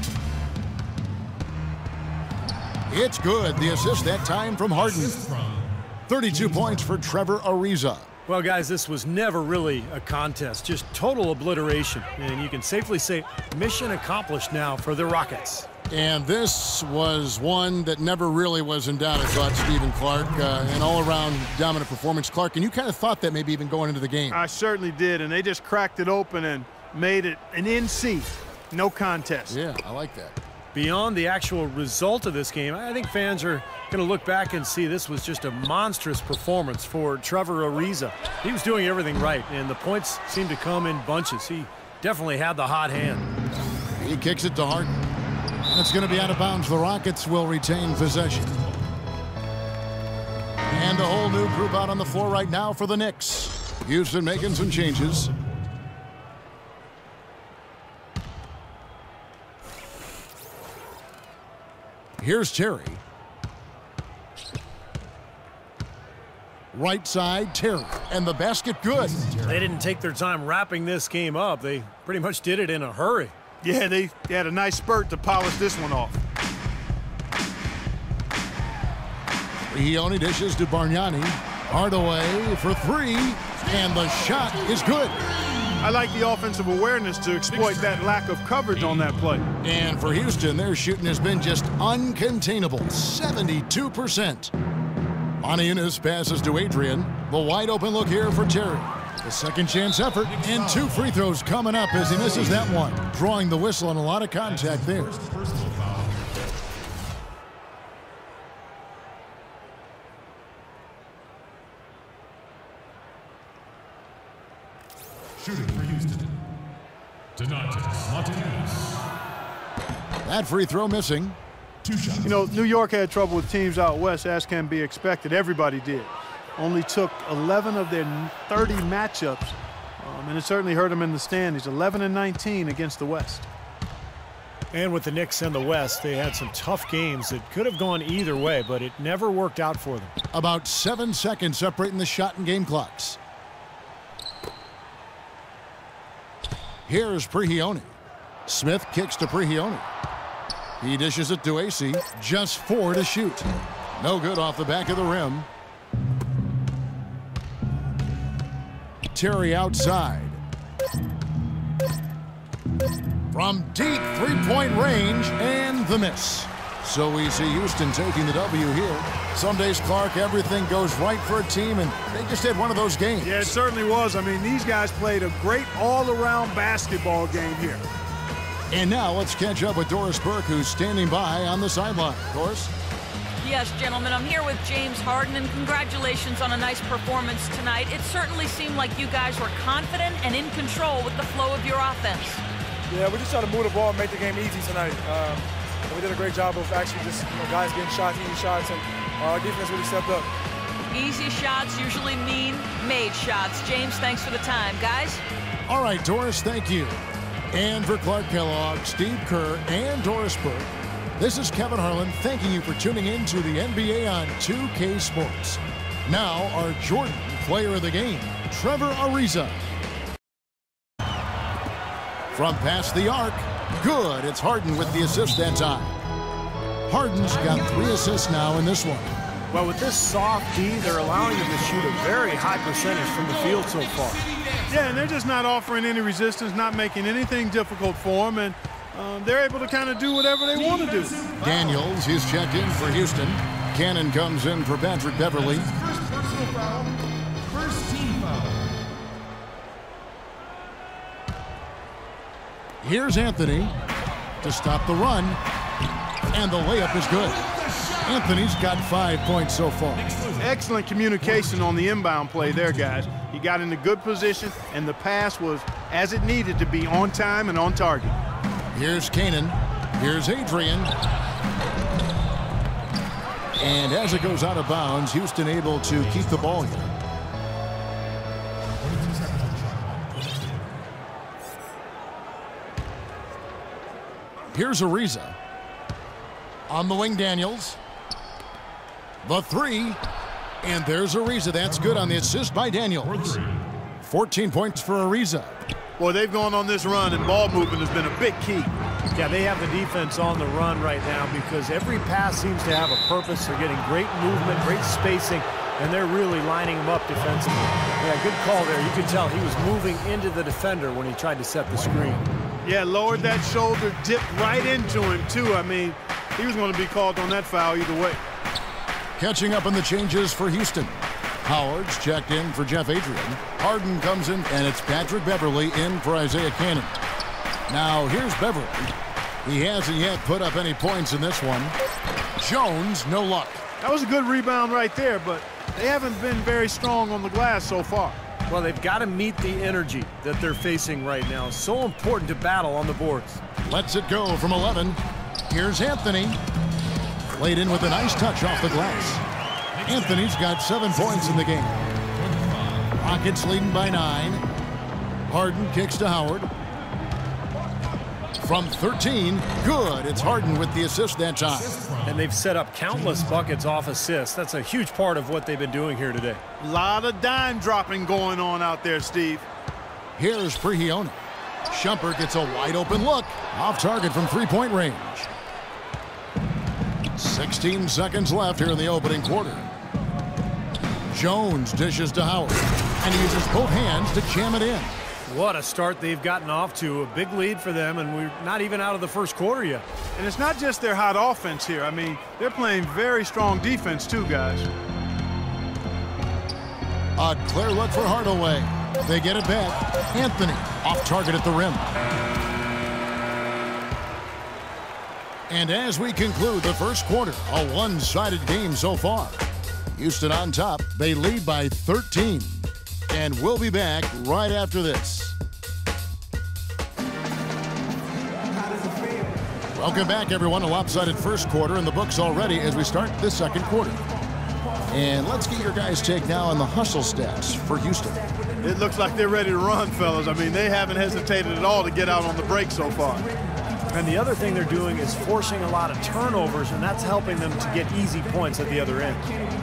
It's good. The assist that time from Harden. 32 points for Trevor Ariza. Well, guys, this was never really a contest, just total obliteration. And you can safely say mission accomplished now for the Rockets. And this was one that never really was in doubt, I thought, Stephen Clark. An all-around dominant performance. Clark, and you kind of thought that maybe even going into the game. I certainly did, and they just cracked it open and made it an NC. No contest. Yeah, I like that. Beyond the actual result of this game, I think fans are going to look back and see this was just a monstrous performance for Trevor Ariza. He was doing everything right, and the points seemed to come in bunches. He definitely had the hot hand. He kicks it to Harden. It's going to be out of bounds. The Rockets will retain possession. And a whole new group out on the floor right now for the Knicks. Houston making some changes. Here's Terry. Right side, Terry. And the basket good. They didn't take their time wrapping this game up. They pretty much did it in a hurry. Yeah, they had a nice spurt to polish this one off. Ione dishes to Bargnani. Hardaway for three. And the shot is good. I like the offensive awareness to exploit that lack of coverage on that play. And for Houston, their shooting has been just uncontainable. 72%. Aniunas passes to Adrian. The wide open look here for Terry. The second chance effort, and 2 free throws coming up as he misses that one. Drawing the whistle and a lot of contact there. Shooting for Houston. That free throw missing. 2 shots. You know, New York had trouble with teams out west, as can be expected. Everybody did. Only took 11 of their 30 matchups, and it certainly hurt them in the standings. 11-19 against the West. And with the Knicks and the West, they had some tough games that could have gone either way, but it never worked out for them. About 7 seconds separating the shot and game clocks. Here's Prigioni. Smith kicks to Prigioni. He dishes it to AC. Just 4 to shoot. No good off the back of the rim. Terry outside. From deep three-point range, and the miss. So we see Houston taking the W here. Some days, Clark, everything goes right for a team, and they just had one of those games. Yeah, it certainly was. I mean, these guys played a great all-around basketball game here. And now let's catch up with Doris Burke, who's standing by on the sideline. Doris? Yes, gentlemen, I'm here with James Harden, and congratulations on a nice performance tonight. It certainly seemed like you guys were confident and in control with the flow of your offense. Yeah, we just tried to move the ball and make the game easy tonight. We did a great job of actually just guys getting shots, easy shots, and our defense really stepped up. Easy shots usually mean made shots. James, thanks for the time. Guys? All right, Doris, thank you. And for Clark Kellogg, Steve Kerr, and Doris Burke, this is Kevin Harlan thanking you for tuning in to the NBA on 2K Sports. Now, our Jordan player of the game, Trevor Ariza. From past the arc, good. It's Harden with the assist that time. Harden's got 3 assists now in this one. Well, with this soft D, they're allowing him to shoot a very high percentage from the field so far. Yeah, and they're just not offering any resistance, not making anything difficult for them, and they're able to kind of do whatever they want to do. Daniels is checked in for Houston. Cannon comes in for Patrick Beverly. First personal foul. First team foul. Here's Anthony to stop the run, and the layup is good. Anthony's got 5 points so far. Excellent communication on the inbound play there, guys. He got in a good position, and the pass was as it needed to be, on time and on target. Here's Kanan. Here's Adrian. And as it goes out of bounds, Houston able to keep the ball here. Here's Ariza. On the wing, Daniels. The 3. And there's Ariza. That's good on the assist by Daniels. 14 points for Ariza. Boy, they've gone on this run, and ball movement has been a big key. Yeah, they have the defense on the run right now because every pass seems to have a purpose. They're getting great movement, great spacing, and they're really lining them up defensively. Yeah, good call there. You could tell he was moving into the defender when he tried to set the screen. Yeah, lowered that shoulder, dipped right into him, too. I mean, he was going to be called on that foul either way. Catching up on the changes for Houston. Howard's checked in for Jeff Adrian. Harden comes in, and it's Patrick Beverly in for Isaiah Cannon. Now, here's Beverly. He hasn't yet put up any points in this one. Jones, no luck. That was a good rebound right there, but they haven't been very strong on the glass so far. Well, they've got to meet the energy that they're facing right now. So important to battle on the boards. Lets it go from 11. Here's Anthony. Played in with a nice touch off the glass. Anthony's got 7 points in the game. Rockets leading by 9. Harden kicks to Howard. From 13, good. It's Harden with the assist that time. And they've set up countless buckets off assists. That's a huge part of what they've been doing here today. A lot of dime dropping going on out there, Steve. Here's Prigioni. Shumpert gets a wide open look. Off target from 3-point range. 16 seconds left here in the opening quarter. Jones dishes to Howard, and he uses both hands to jam it in. What a start they've gotten off to. A big lead for them, and we're not even out of the first quarter yet. And it's not just their hot offense here. I mean, they're playing very strong defense too, guys. A clear look for Hardaway. They get it back. Anthony off target at the rim. And as we conclude the first quarter, a one-sided game so far. Houston on top. They lead by 13. And we'll be back right after this. Welcome back, everyone. A lopsided first quarter in the books already as we start this second quarter. And let's get your guys' take now on the hustle stats for Houston. It looks like they're ready to run, fellas. I mean, they haven't hesitated at all to get out on the break so far. And the other thing they're doing is forcing a lot of turnovers, and that's helping them to get easy points at the other end.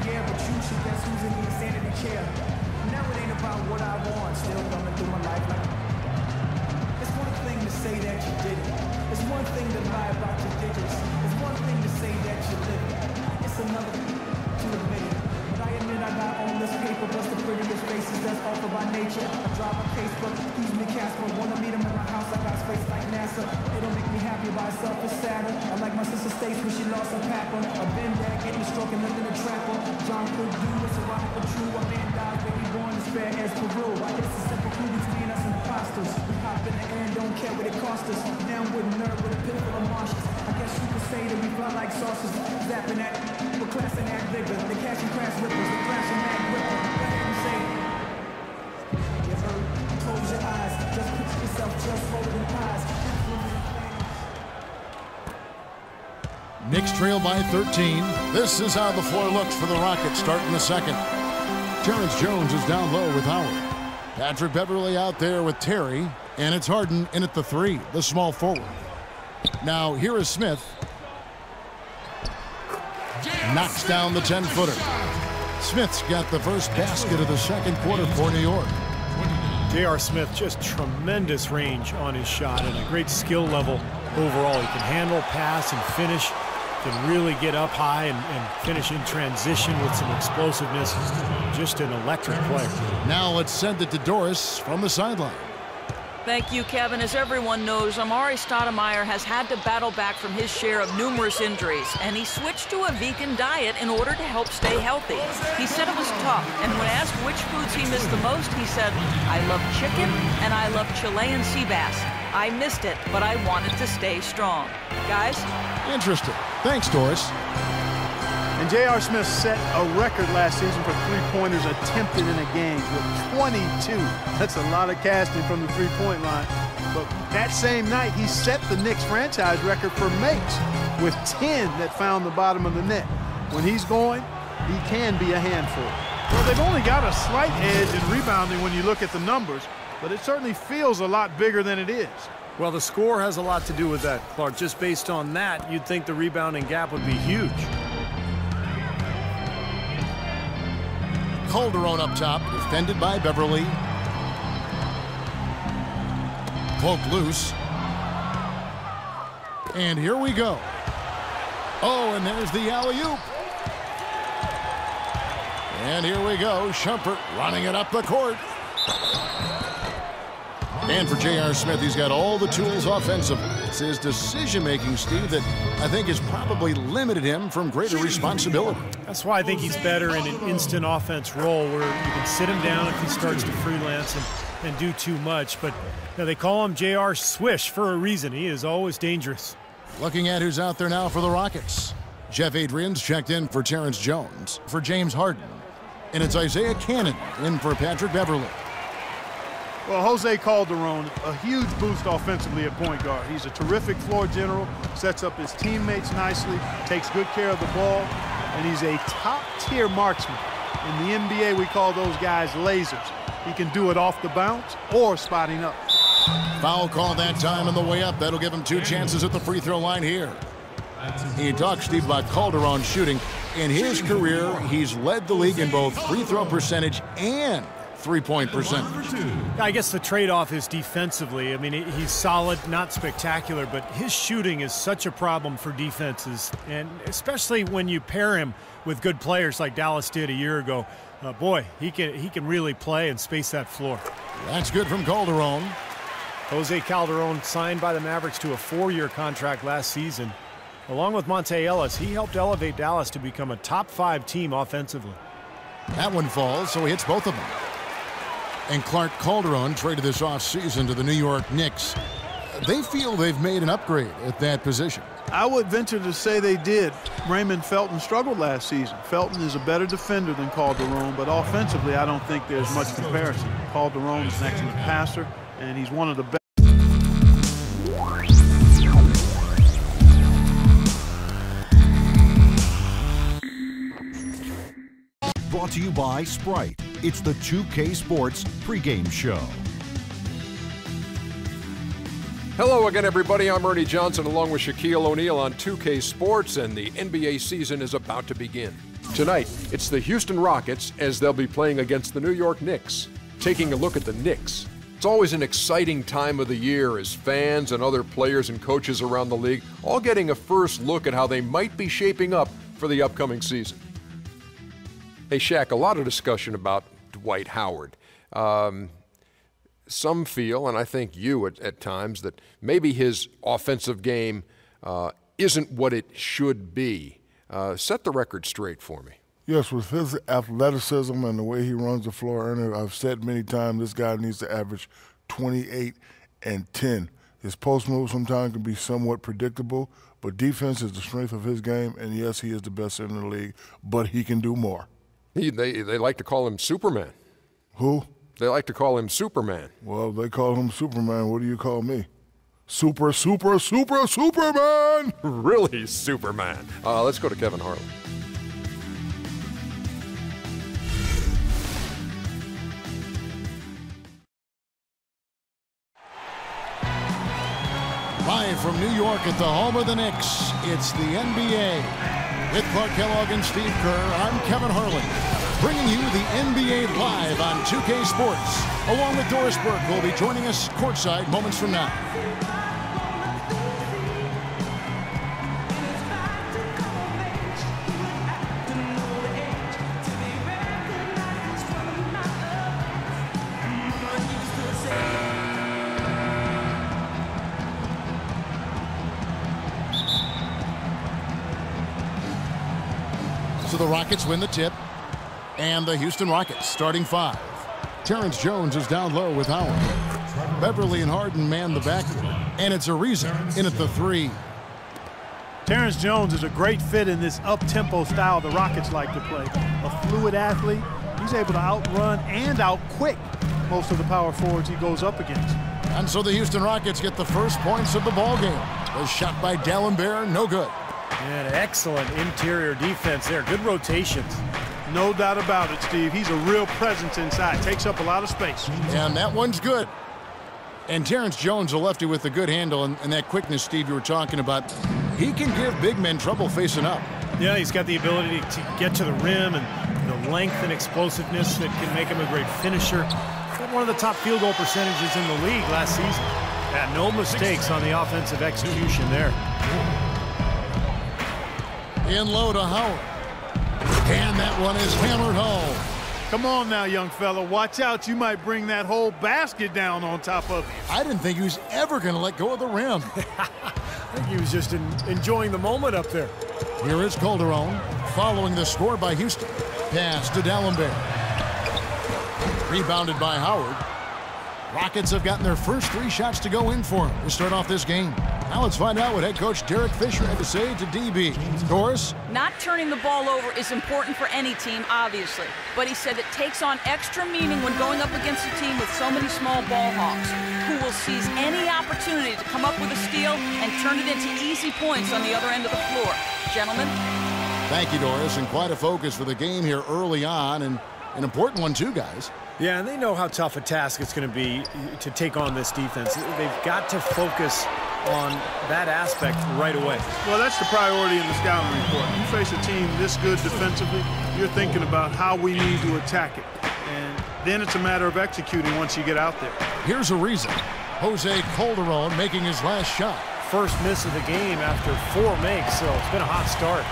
Knicks trail by 13. This is how the floor looks for the Rockets starting the second. Terrence Jones is down low with Howard. Patrick Beverley out there with Terry. And it's Harden in at the 3, the small forward. Now here is Smith. Knocks down the 10-footer. Smith's got the first basket of the second quarter for New York. J.R. Smith, just tremendous range on his shot and a great skill level overall. He can handle, pass, and finish. Can really get up high and finish in transition with some explosiveness. Just an electric player. Now let's send it to Doris from the sideline. Thank you, Kevin. As everyone knows, Amari Stoudemire has had to battle back from his share of numerous injuries, and he switched to a vegan diet in order to help stay healthy. He said it was tough, and when asked which foods he missed the most, he said, "I love chicken and I love Chilean sea bass. I missed it, but I wanted to stay strong." Guys? Interesting. Thanks, Doris. And J.R. Smith set a record last season for three-pointers attempted in a game with 22. That's a lot of casting from the three-point line. But that same night, he set the Knicks franchise record for makes with 10 that found the bottom of the net. When he's going, he can be a handful. Well, they've only got a slight edge in rebounding when you look at the numbers, but it certainly feels a lot bigger than it is. Well, the score has a lot to do with that, Clark. Just based on that, you'd think the rebounding gap would be huge. Calderon up top, defended by Beverley. Poke loose. And here we go. Oh, and there's the alley-oop. And here we go. Shumpert running it up the court. And for J.R. Smith, he's got all the tools offensively. It's his decision-making, Steve, that I think has probably limited him from greater responsibility. That's why I think he's better in an instant offense role where you can sit him down if he starts to freelance and do too much. But you know, they call him J.R. Swish for a reason. He is always dangerous. Looking at who's out there now for the Rockets. Jeff Adrian's checked in for Terrence Jones. For James Harden. And it's Isaiah Cannon in for Patrick Beverley. Well, Jose Calderon, a huge boost offensively at point guard. He's a terrific floor general, sets up his teammates nicely, takes good care of the ball, and he's a top-tier marksman. In the NBA, we call those guys lasers. He can do it off the bounce or spotting up. Foul call that time on the way up. That'll give him 2 chances at the free throw line here. He talked, Steve, about Calderon shooting. In his career, he's led the league in both free throw percentage and three-point percentage. I guess the trade-off is defensively. I mean, he's solid, not spectacular, but his shooting is such a problem for defenses, and especially when you pair him with good players like Dallas did a year ago. Boy, he can really play and space that floor. That's good from Calderon. Jose Calderon signed by the Mavericks to a 4-year contract last season. Along with Monte Ellis, he helped elevate Dallas to become a top-5 team offensively. That one falls, so he hits both of them. And Clark Calderon traded this offseason to the New York Knicks. They feel they've made an upgrade at that position. I would venture to say they did. Raymond Felton struggled last season. Felton is a better defender than Calderon, but offensively, I don't think there's much comparison. Calderon is an excellent passer, and he's one of the best. Brought to you by Sprite. It's the 2K Sports pregame show. Hello again, everybody. I'm Ernie Johnson along with Shaquille O'Neal on 2K Sports, and the NBA season is about to begin. Tonight, it's the Houston Rockets as they'll be playing against the New York Knicks. Taking a look at the Knicks, it's always an exciting time of the year as fans and other players and coaches around the league all getting a first look at how they might be shaping up for the upcoming season. Hey, Shaq, a lot of discussion about Dwight Howard. Some feel, and I think you at times, that maybe his offensive game isn't what it should be. Set the record straight for me. Yes, with his athleticism and the way he runs the floor, Ernie, I've said many times this guy needs to average 28 and 10. His post move sometimes can be somewhat predictable, but defense is the strength of his game, and yes, he is the best in the league, but he can do more. They like to call him Superman. Who? They like to call him Superman. Well, they call him Superman. What do you call me? Superman! Really, Superman. Let's go to Kevin Harlan. Live from New York at the home of the Knicks, it's the NBA. With Clark Kellogg and Steve Kerr, I'm Kevin Harlan, bringing you the NBA live on 2K Sports, along with Doris Burke, who will be joining us courtside moments from now. So the Rockets win the tip, and the Houston Rockets starting five. Terrence Jones is down low with Howard. Beverly and Harden man the backcourt, and it's Ariza in at the three. Terrence Jones is a great fit in this up-tempo style the Rockets like to play. A fluid athlete, he's able to outrun and out-quick most of the power forwards he goes up against. And so the Houston Rockets get the first points of the ballgame. A shot by D'Alembert, no good. And excellent interior defense there. Good rotations. No doubt about it, Steve. He's a real presence inside. Takes up a lot of space. And that one's good. And Terrence Jones, a lefty with a good handle, and that quickness, Steve, you were talking about, he can give big men trouble facing up. Yeah, he's got the ability to get to the rim and the length and explosiveness that can make him a great finisher. Got one of the top field goal percentages in the league last season. Yeah, no mistakes on the offensive execution there. In low to Howard. And that one is hammered home. Come on now, young fella. Watch out. You might bring that whole basket down on top of you. I didn't think he was ever going to let go of the rim. I think he was just enjoying the moment up there. Here is Calderon following the score by Houston. Pass to D'Alembert. Rebounded by Howard. Rockets have gotten their first three shots to go in for him to start off this game. Now let's find out what head coach Derek Fisher had to say to DB. Doris? Not turning the ball over is important for any team, obviously. But he said it takes on extra meaning when going up against a team with so many small ball hawks, who will seize any opportunity to come up with a steal and turn it into easy points on the other end of the floor. Gentlemen? Thank you, Doris, and quite a focus for the game here early on, and an important one too, guys. Yeah, and they know how tough a task it's going to be to take on this defense. They've got to focus on that aspect right away. Well, that's the priority in the scouting report. You face a team this good defensively, you're thinking about how we need to attack it. And then it's a matter of executing once you get out there. Here's a reason. Jose Calderon making his last shot. First miss of the game after 4 makes, so it's been a hot start.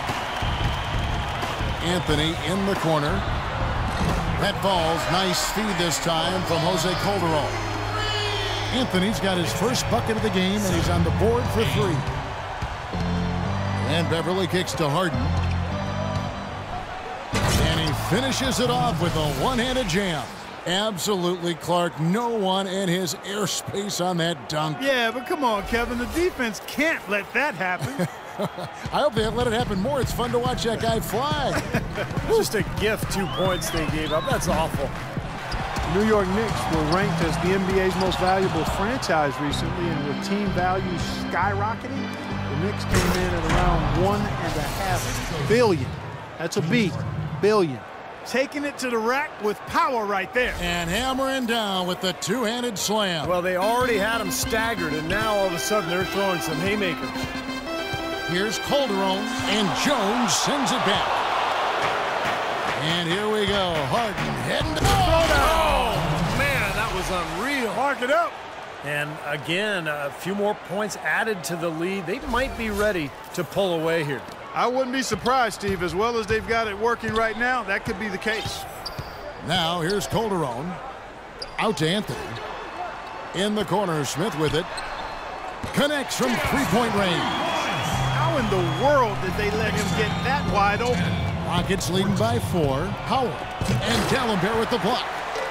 Anthony in the corner. That falls. Nice feed this time from Jose Calderon. Anthony's got his first bucket of the game, and he's on the board for 3. And Beverly kicks to Harden. And he finishes it off with a one-handed jam. Absolutely, Clark. No one in his airspace on that dunk. Yeah, but come on, Kevin. The defense can't let that happen. I hope they let it happen more. It's fun to watch that guy fly. Just a gift, 2 points they gave up. That's awful. New York Knicks were ranked as the NBA's most valuable franchise recently, and with team values skyrocketing, the Knicks came in at around $1.5 billion. That's a B, billion. Taking it to the rack with power right there. And hammering down with the two-handed slam. Well, they already had him staggered, and now all of a sudden they're throwing some haymakers. Here's Calderon, and Jones sends it back. And here we go. Harden heading to the Oh, man, that was unreal. Mark it up. And again, a few more points added to the lead. They might be ready to pull away here. I wouldn't be surprised, Steve. As well as they've got it working right now, that could be the case. Now here's Calderon. Out to Anthony. In the corner, Smith with it. Connects from three-point range. How in the world did they let him get that wide open? Rockets leading by 4. Howard. And D'Alembert with the block.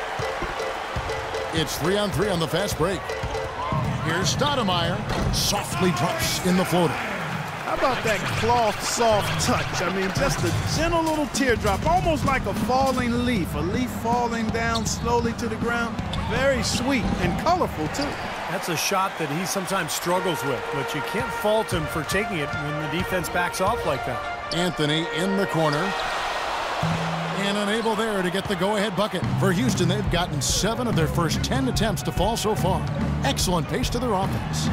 It's 3-on-3 on the fast break. Here's Stoudemire. Softly drops in the floater. How about that cloth soft touch? I mean, just a gentle little teardrop, almost like a falling leaf. A leaf falling down slowly to the ground. Very sweet and colorful, too. That's a shot that he sometimes struggles with, but you can't fault him for taking it when the defense backs off like that. Anthony in the corner. And unable there to get the go-ahead bucket. For Houston, they've gotten 7 of their first 10 attempts to fall so far. Excellent pace to their offense.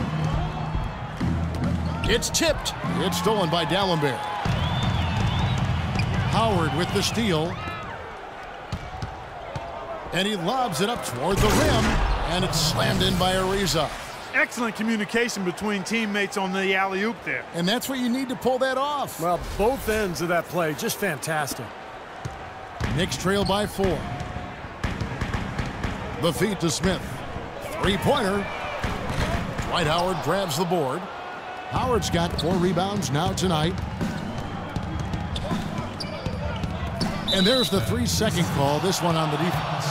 It's tipped. It's stolen by D'Alembert. Howard with the steal. And he lobs it up toward the rim. And it's slammed in by Ariza. Excellent communication between teammates on the alley-oop there. And that's what you need to pull that off. Well, both ends of that play, just fantastic. Knicks trail by 4. The feed to Smith. Three-pointer. Dwight Howard grabs the board. Howard's got 4 rebounds now tonight. And there's the 3-second call, this one on the defense.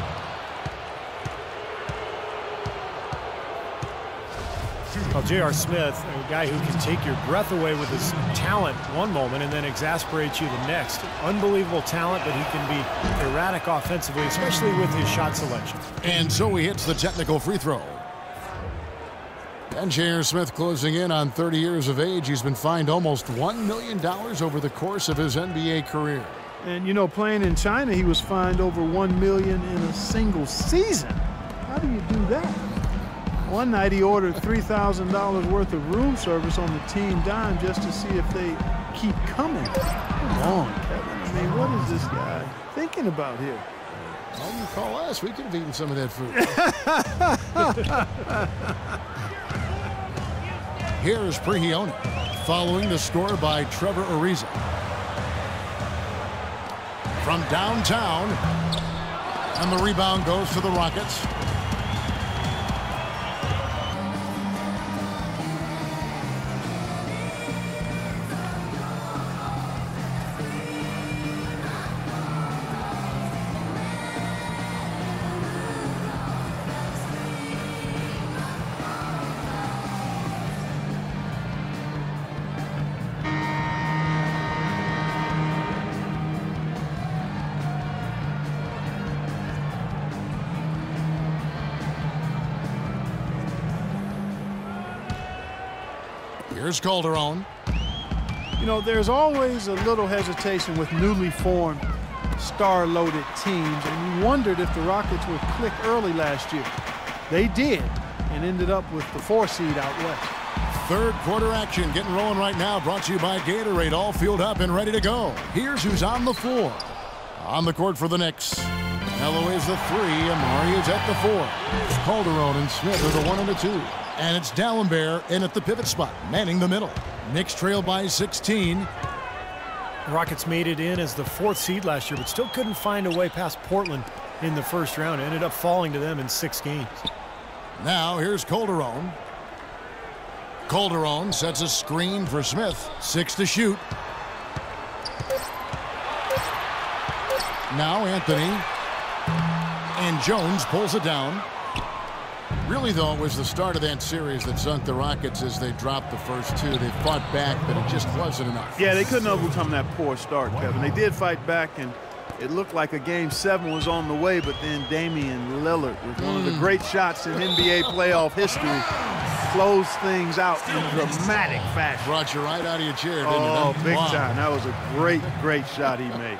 Well, J.R. Smith, a guy who can take your breath away with his talent one moment and then exasperate you the next. Unbelievable talent, but he can be erratic offensively, especially with his shot selection. And so he hits the technical free throw. And J.R. Smith closing in on 30 years of age. He's been fined almost $1 million over the course of his NBA career. And, you know, playing in China, he was fined over $1 million in a single season. How do you do that? One night he ordered $3,000 worth of room service on the team dime just to see if they keep coming. Come on, Kevin. I mean, what is this guy thinking about here? Well, you call us. We could have eaten some of that food. Here's Prigioni, following the score by Trevor Ariza. From downtown, and the rebound goes to the Rockets. Here's Calderon. You know, there's always a little hesitation with newly formed, star-loaded teams, and you wondered if the Rockets would click early last year. They did, and ended up with the 4 seed out west. Third quarter action getting rolling right now, brought to you by Gatorade, all fueled up and ready to go. Here's who's on the floor. On the court for the Knicks. Melo is the 3, and Mario's at the 4. Calderon and Smith are the 1 and the 2. And it's D'Alembert in at the pivot spot, manning the middle. Knicks trail by 16. The Rockets made it in as the 4th seed last year, but still couldn't find a way past Portland in the first round. It ended up falling to them in 6 games. Now here's Calderon. Calderon sets a screen for Smith. 6 to shoot. Now Anthony. And Jones pulls it down. Really, though, it was the start of that series that sunk the Rockets as they dropped the first two. They fought back, but it just wasn't enough. Yeah, they couldn't overcome that poor start, Kevin. They did fight back, and it looked like a Game 7 was on the way, but then Damian Lillard, with one of the great shots in NBA playoff history, closed things out in dramatic fashion. Brought you right out of your chair, didn't it? Oh, big time. That was a great, great shot he made.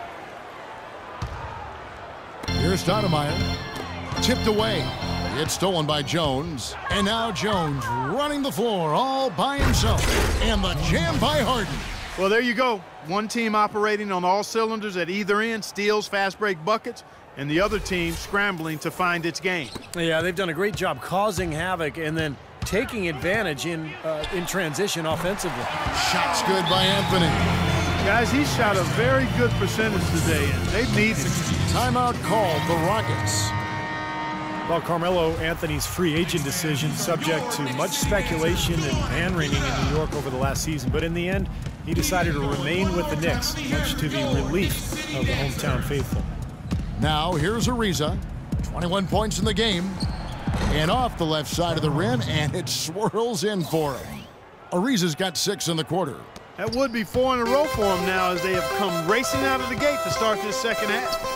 Here's Stoudemire. Tipped away. It's stolen by Jones. And now Jones running the floor all by himself. And the jam by Harden. Well, there you go. One team operating on all cylinders at either end, steals, fast break buckets, and the other team scrambling to find its game. Yeah, they've done a great job causing havoc and then taking advantage in transition offensively. Shots good by Anthony. Guys, he shot a very good percentage today, and they need it. Timeout called the Rockets. Well, Carmelo Anthony's free agent decision subject to much speculation and hand-wringing in New York over the last season, but in the end, he decided to remain with the Knicks, much to the relief of the hometown faithful. Now, here's Ariza. 21 points in the game. And off the left side of the rim, and it swirls in for him. Ariza's got 6 in the quarter. That would be 4 in a row for him now as they have come racing out of the gate to start this second half.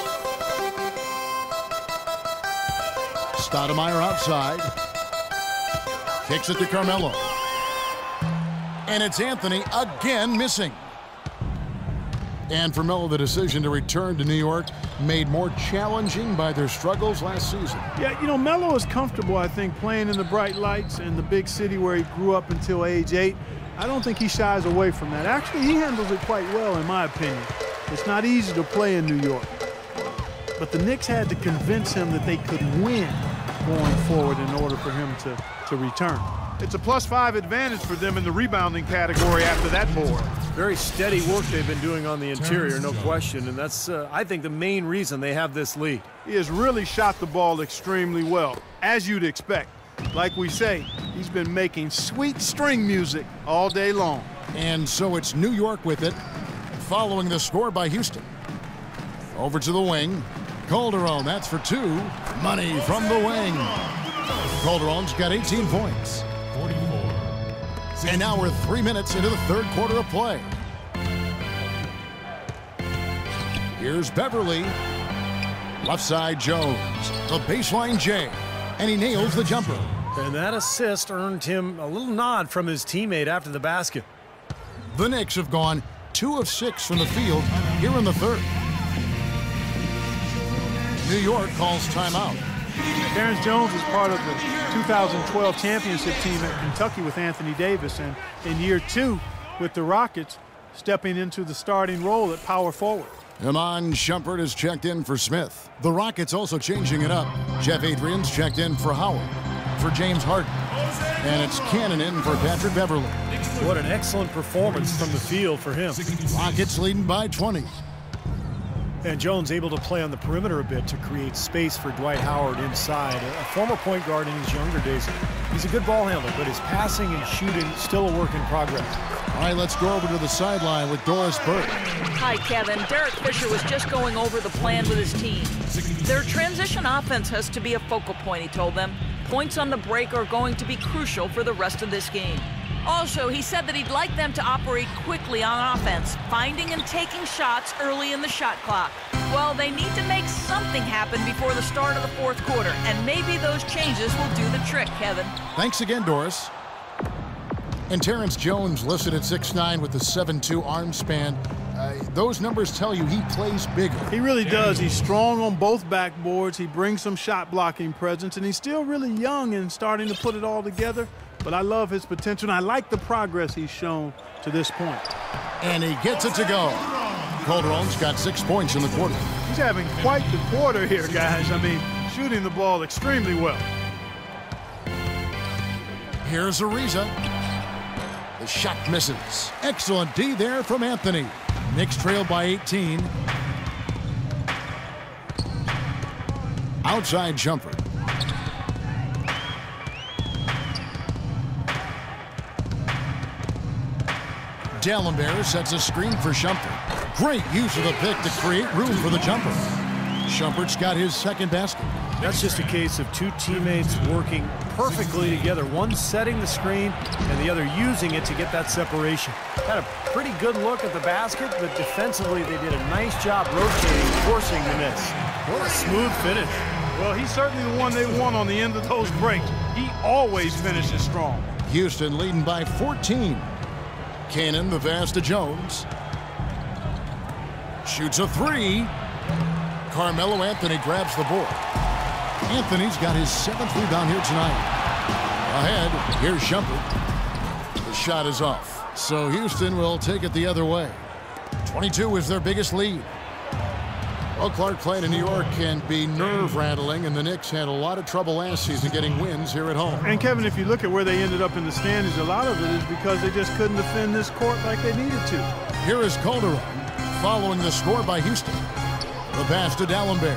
Stoudemire outside. Kicks it to Carmelo. And it's Anthony again missing. And for Melo, the decision to return to New York made more challenging by their struggles last season. Yeah, you know, Melo is comfortable, I think, playing in the bright lights in the big city where he grew up until age 8. I don't think he shies away from that. Actually, he handles it quite well, in my opinion. It's not easy to play in New York. But the Knicks had to convince him that they could win going forward in order for him to return. It's a +5 advantage for them in the rebounding category after that board. Very steady work they've been doing on the interior, no question, and that's, I think, the main reason they have this lead. He has really shot the ball extremely well, as you'd expect. Like we say, he's been making sweet string music all day long. And so it's New York with it, following the score by Houston. Over to the wing. Calderon, that's for 2. Money from the wing. Calderon's got 18 points. 44. And now we're 3 minutes into the third quarter of play. Here's Beverly. Left side Jones. The baseline J. And he nails the jumper. And that assist earned him a little nod from his teammate after the basket. The Knicks have gone 2 of 6 from the field here in the third. New York calls timeout. Terrence Jones was part of the 2012 championship team at Kentucky with Anthony Davis, and in year 2 with the Rockets, stepping into the starting role at power forward. Iman Shumpert is checked in for Smith. The Rockets also changing it up. Jeff Adrian's checked in for Howard. For James Harden. And it's Cannon in for Patrick Beverly. What an excellent performance from the field for him. Rockets leading by 20. And Jones able to play on the perimeter a bit to create space for Dwight Howard inside. A former point guard in his younger days. He's a good ball handler, but his passing and shooting still a work in progress. All right, let's go over to the sideline with Doris Burke. Hi, Kevin. Derek Fisher was just going over the plan with his team. Their transition offense has to be a focal point, he told them. Points on the break are going to be crucial for the rest of this game. Also, he said that he'd like them to operate quickly on offense, finding and taking shots early in the shot clock. Well, they need to make something happen before the start of the fourth quarter, and maybe those changes will do the trick, Kevin. Thanks again, Doris. And Terrence Jones listed at 6'9" with a 7'2" arm span. Those numbers tell you he plays bigger. He really does. He's strong on both backboards. He brings some shot blocking presence, and he's still really young and starting to put it all together. But I love his potential, and I like the progress he's shown to this point. And he gets it to go. Calderon's got 6 points in the quarter. He's having quite the quarter here, guys. I mean, shooting the ball extremely well. Here's Ariza. The shot misses. Excellent D there from Anthony. Knicks trail by 18. Outside jumper. D'Alembert sets a screen for Shumpert. Great use of the pick to create room for the jumper. Shumpert's got his second basket. That's just a case of two teammates working perfectly together. One setting the screen and the other using it to get that separation. Had a pretty good look at the basket, but defensively they did a nice job rotating, forcing the miss. What a smooth finish. Well, he's certainly the one they want on the end of those breaks. He always finishes strong. Houston leading by 14. Cannon, the pass to Jones. Shoots a three. Carmelo Anthony grabs the board. Anthony's got his 7th rebound here tonight. Ahead, here's Shumpert. The shot is off. So Houston will take it the other way. 22 is their biggest lead. Well, Clark, playing in New York can be nerve-rattling, and the Knicks had a lot of trouble last season getting wins here at home. And, Kevin, if you look at where they ended up in the standings, a lot of it is because they just couldn't defend this court like they needed to. Here is Calderon following the score by Houston. The pass to D'Alembert.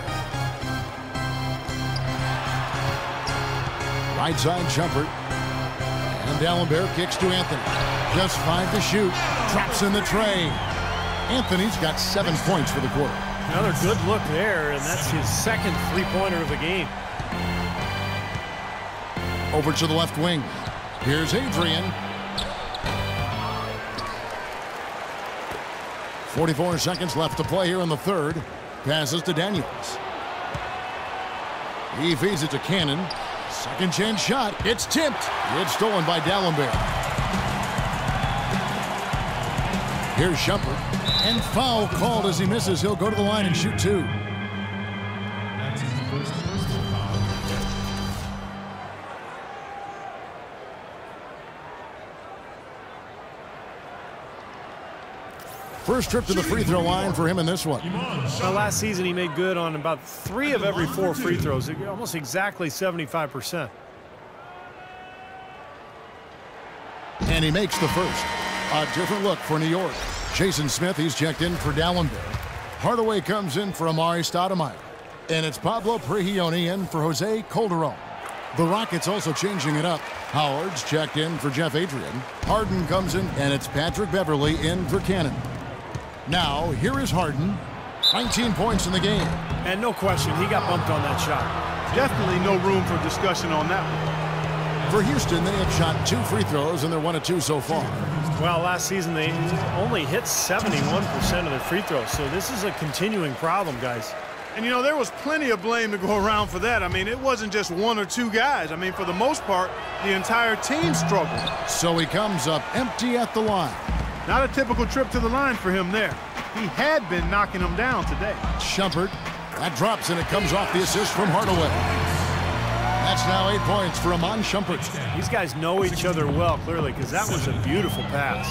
Right side Shumpert. And D'Alembert kicks to Anthony. Just 5 to shoot. Drops in the tray. Anthony's got 7 points for the quarter. Another good look there, and that's his second three-pointer of the game. Over to the left wing. Here's Adrian. 44 seconds left to play here in the third. Passes to Daniels. He feeds it to Cannon. Second chance shot. It's tipped. It's stolen by D'Alembert. Here's Shumpert. And foul called as he misses. He'll go to the line and shoot 2. First trip to the free throw line for him in this one. Well, last season he made good on about 3 of every 4 free throws, almost exactly 75%. And he makes the first. A different look for New York. Jason Smith, he's checked in for D'Alembert. Hardaway comes in for Amari Stoudemire. And it's Pablo Prigioni in for Jose Calderon. The Rockets also changing it up. Howard's checked in for Jeff Adrian. Harden comes in, and it's Patrick Beverly in for Cannon. Now, here is Harden. 19 points in the game. And no question, he got bumped on that shot. Definitely no room for discussion on that one. For Houston, they have shot 2 free throws, and they're 1 of 2 so far. Well, last season they only hit 71% of their free throws, so this is a continuing problem, guys. And, you know, there was plenty of blame to go around for that. I mean, it wasn't just 1 or 2 guys. I mean, for the most part, the entire team struggled. So he comes up empty at the line. Not a typical trip to the line for him there. He had been knocking them down today. Shumpert, that drops, and it comes off the assist from Hardaway. That's now 8 points for Iman Shumpert. These guys know each other well, clearly, because that was a beautiful pass.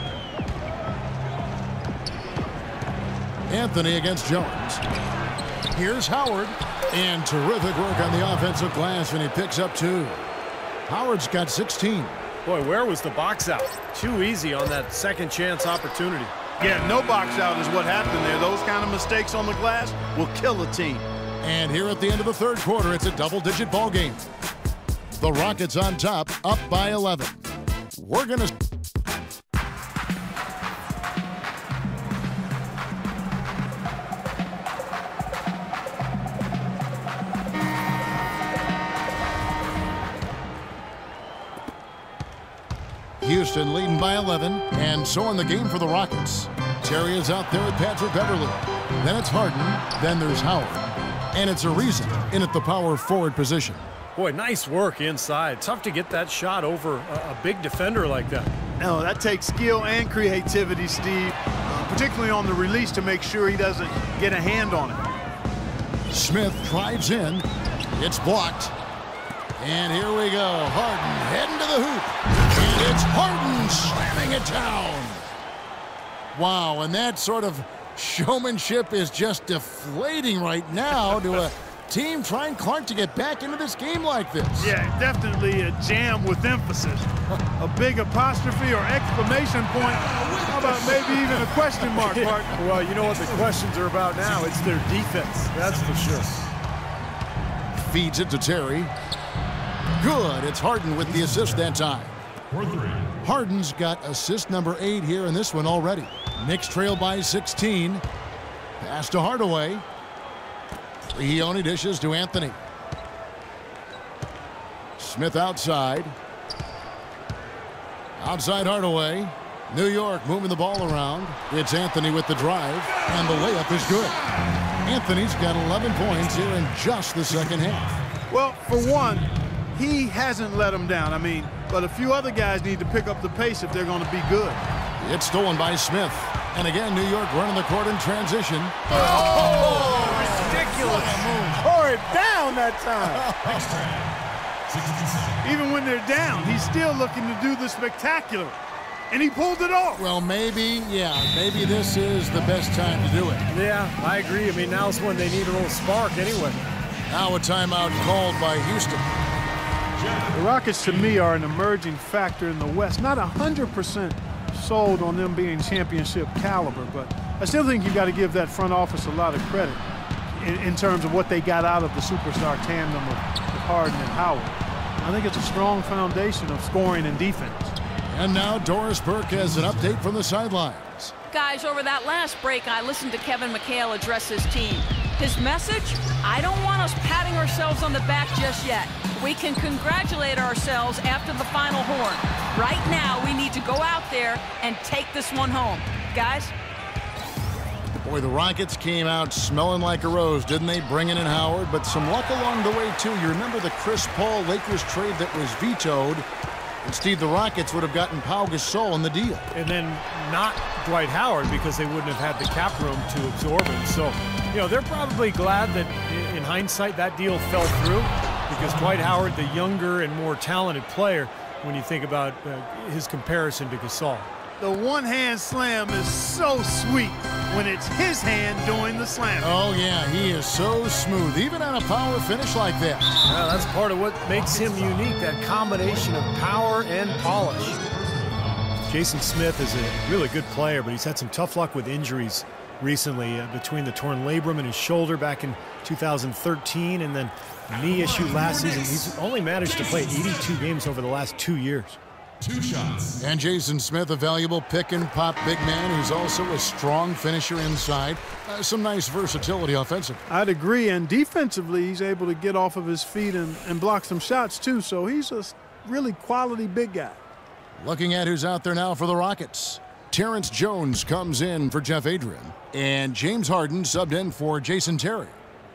Anthony against Jones. Here's Howard. And terrific work on the offensive glass, and he picks up 2. Howard's got 16. Boy, where was the box out? Too easy on that second chance opportunity. Yeah, no box out is what happened there. Those kind of mistakes on the glass will kill a team. And here at the end of the third quarter, it's a double-digit ball game. The Rockets on top, up by 11. We're going to... Houston leading by 11, and so in the game for the Rockets. Terry is out there with Patrick Beverly. Then it's Harden, then there's Howard. And it's Ariza in at the power forward position. Boy, nice work inside. Tough to get that shot over a big defender like that. No, that takes skill and creativity, Steve, particularly on the release to make sure he doesn't get a hand on it. Smith drives in. It's blocked. And here we go. Harden heading to the hoop. And it's Harden slamming it down. Wow, and that sort of showmanship is just deflating right now to a team trying Clark to get back into this game like this. Yeah, definitely a jam with emphasis. A big apostrophe or exclamation point. How about maybe even a question mark, Clark? Well, you know what the questions are about now. It's their defense, that's for sure. Feeds it to Terry. Good. It's Harden with the assist that time. Harden's got assist number 8 here in this one already. Knicks trail by 16. Pass to Hardaway. Leone dishes to Anthony. Smith outside. Outside Hardaway. New York moving the ball around. It's Anthony with the drive, and the layup is good. Anthony's got 11 points here in just the second half. Well, for one, he hasn't let them down. I mean, but a few other guys need to pick up the pace if they're going to be good. It's stolen by Smith. And again, New York running the court in transition. Oh, ridiculous. Tore it down that time. Even when they're down, he's still looking to do the spectacular. And he pulled it off. Well, maybe this is the best time to do it. Yeah, I agree. I mean, now's when they need a little spark anyway. Now a timeout called by Houston. The Rockets, to me, are an emerging factor in the West. Not 100% sold on them being championship caliber, but I still think you got to give that front office a lot of credit in terms of what they got out of the superstar tandem of Harden and Howard. I think it's a strong foundation of scoring and defense. And now Doris Burke has an update from the sidelines. Guys, over that last break, I listened to Kevin McHale address his team. His message, I don't want us patting ourselves on the back just yet. We can congratulate ourselves after the final horn. Right now, we need to go out there and take this one home. Guys? Boy, the Rockets came out smelling like a rose, didn't they? Bringing in Howard, but some luck along the way, too. You remember the Chris Paul Lakers trade that was vetoed? Instead, the Rockets would have gotten Pau Gasol in the deal. And then not Dwight Howard because they wouldn't have had the cap room to absorb him. So, you know, they're probably glad that in hindsight that deal fell through because Dwight Howard, the younger and more talented player, when you think about his comparison to Gasol. The one-hand slam is so sweet when it's his hand doing the slam. Oh, yeah, he is so smooth, even on a power finish like that. Yeah, that's part of what makes him unique, that combination of power and polish. Jason Smith is a really good player, but he's had some tough luck with injuries recently between the torn labrum in his shoulder back in 2013 and then knee issue last season. He's only managed to play 82 games over the last 2 years. 2 shots. And Jason Smith, a valuable pick-and-pop big man who's also a strong finisher inside. Some nice versatility offensively. I'd agree, and defensively, he's able to get off of his feet and block some shots, too, so he's a really quality big guy. Looking at who's out there now for the Rockets. Terrence Jones comes in for Jeff Adrian, and James Harden subbed in for Jason Terry.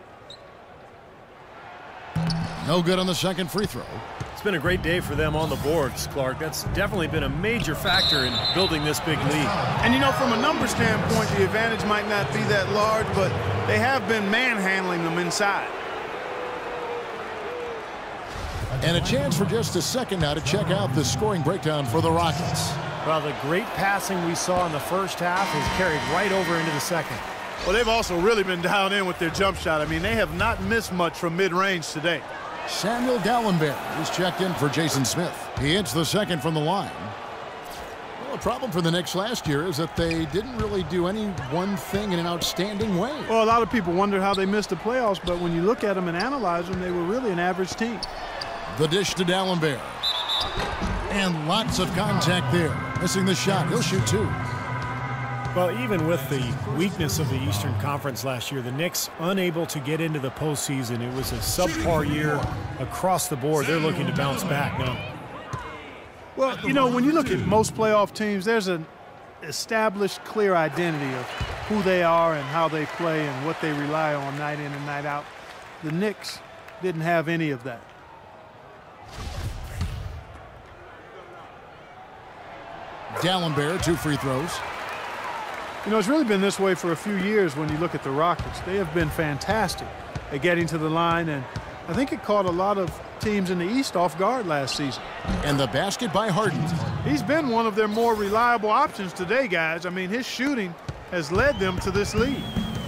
No good on the second free throw. It's been a great day for them on the boards, Clark. That's definitely been a major factor in building this big lead. And, you know, from a number standpoint, the advantage might not be that large, but they have been manhandling them inside. And a chance for just a second now to check out the scoring breakdown for the Rockets. Well, the great passing we saw in the first half has carried right over into the second. Well, they've also really been dialed in with their jump shot. I mean, they have not missed much from mid-range today. Samuel Gallenberg is checked in for Jason Smith. He hits the second from the line. Well, the problem for the Knicks last year is that they didn't really do any one thing in an outstanding way. Well, a lot of people wonder how they missed the playoffs, but when you look at them and analyze them, they were really an average team. The dish to Gallenberg. And lots of contact there. Missing the shot. He'll shoot 2. Well, even with the weakness of the Eastern Conference last year, the Knicks unable to get into the postseason. It was a subpar year across the board. They're looking to bounce back now. Well, you know, when you look at most playoff teams, there's an established, clear identity of who they are and how they play and what they rely on night in and night out. The Knicks didn't have any of that. Gallenberg, 2 free throws. You know, it's really been this way for a few years when you look at the Rockets. They have been fantastic at getting to the line, and I think it caught a lot of teams in the East off guard last season. And the basket by Harden. He's been one of their more reliable options today, guys. I mean, his shooting has led them to this lead.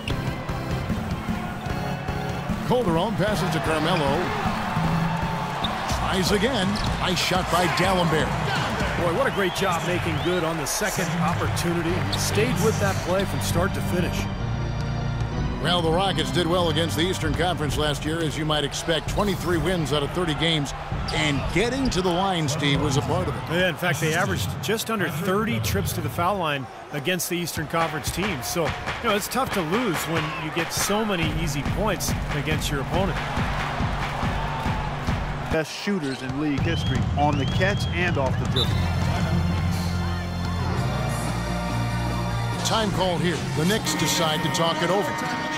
Calderon passes to Carmelo. Tries again. Nice shot by Gallenberg. Boy, what a great job making good on the second opportunity. Stayed with that play from start to finish. Well, the Rockets did well against the Eastern Conference last year, as you might expect. 23 wins out of 30 games, and getting to the line, Steve, was a part of it. Yeah, in fact, they averaged just under 30 trips to the foul line against the Eastern Conference teams. So, it's tough to lose when you get so many easy points against your opponent. Best shooters in league history on the catch and off the dribble. Time called here. The Knicks decide to talk it over.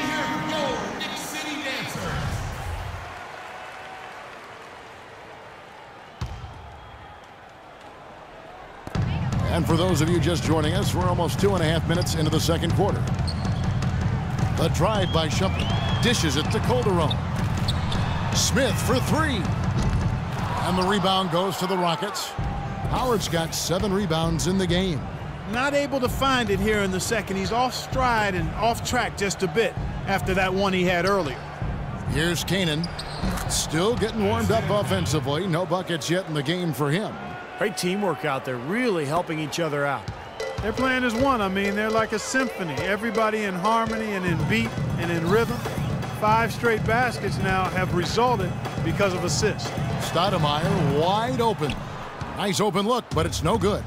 And for those of you just joining us, we're almost 2.5 minutes into the second quarter. The drive by Shumpert. Dishes it to Calderon. Smith for three. And the rebound goes to the Rockets. Howard's got 7 rebounds in the game. Not able to find it here in the second. He's off stride and off track just a bit after that one he had earlier. Here's Kanan. Still getting warmed up offensively. No buckets yet in the game for him. Great teamwork out there, really helping each other out. They're playing as one. I mean, they're like a symphony. Everybody in harmony and in beat and in rhythm. 5 straight baskets now have resulted because of assists. Stoudemire wide open. Nice open look, but it's no good.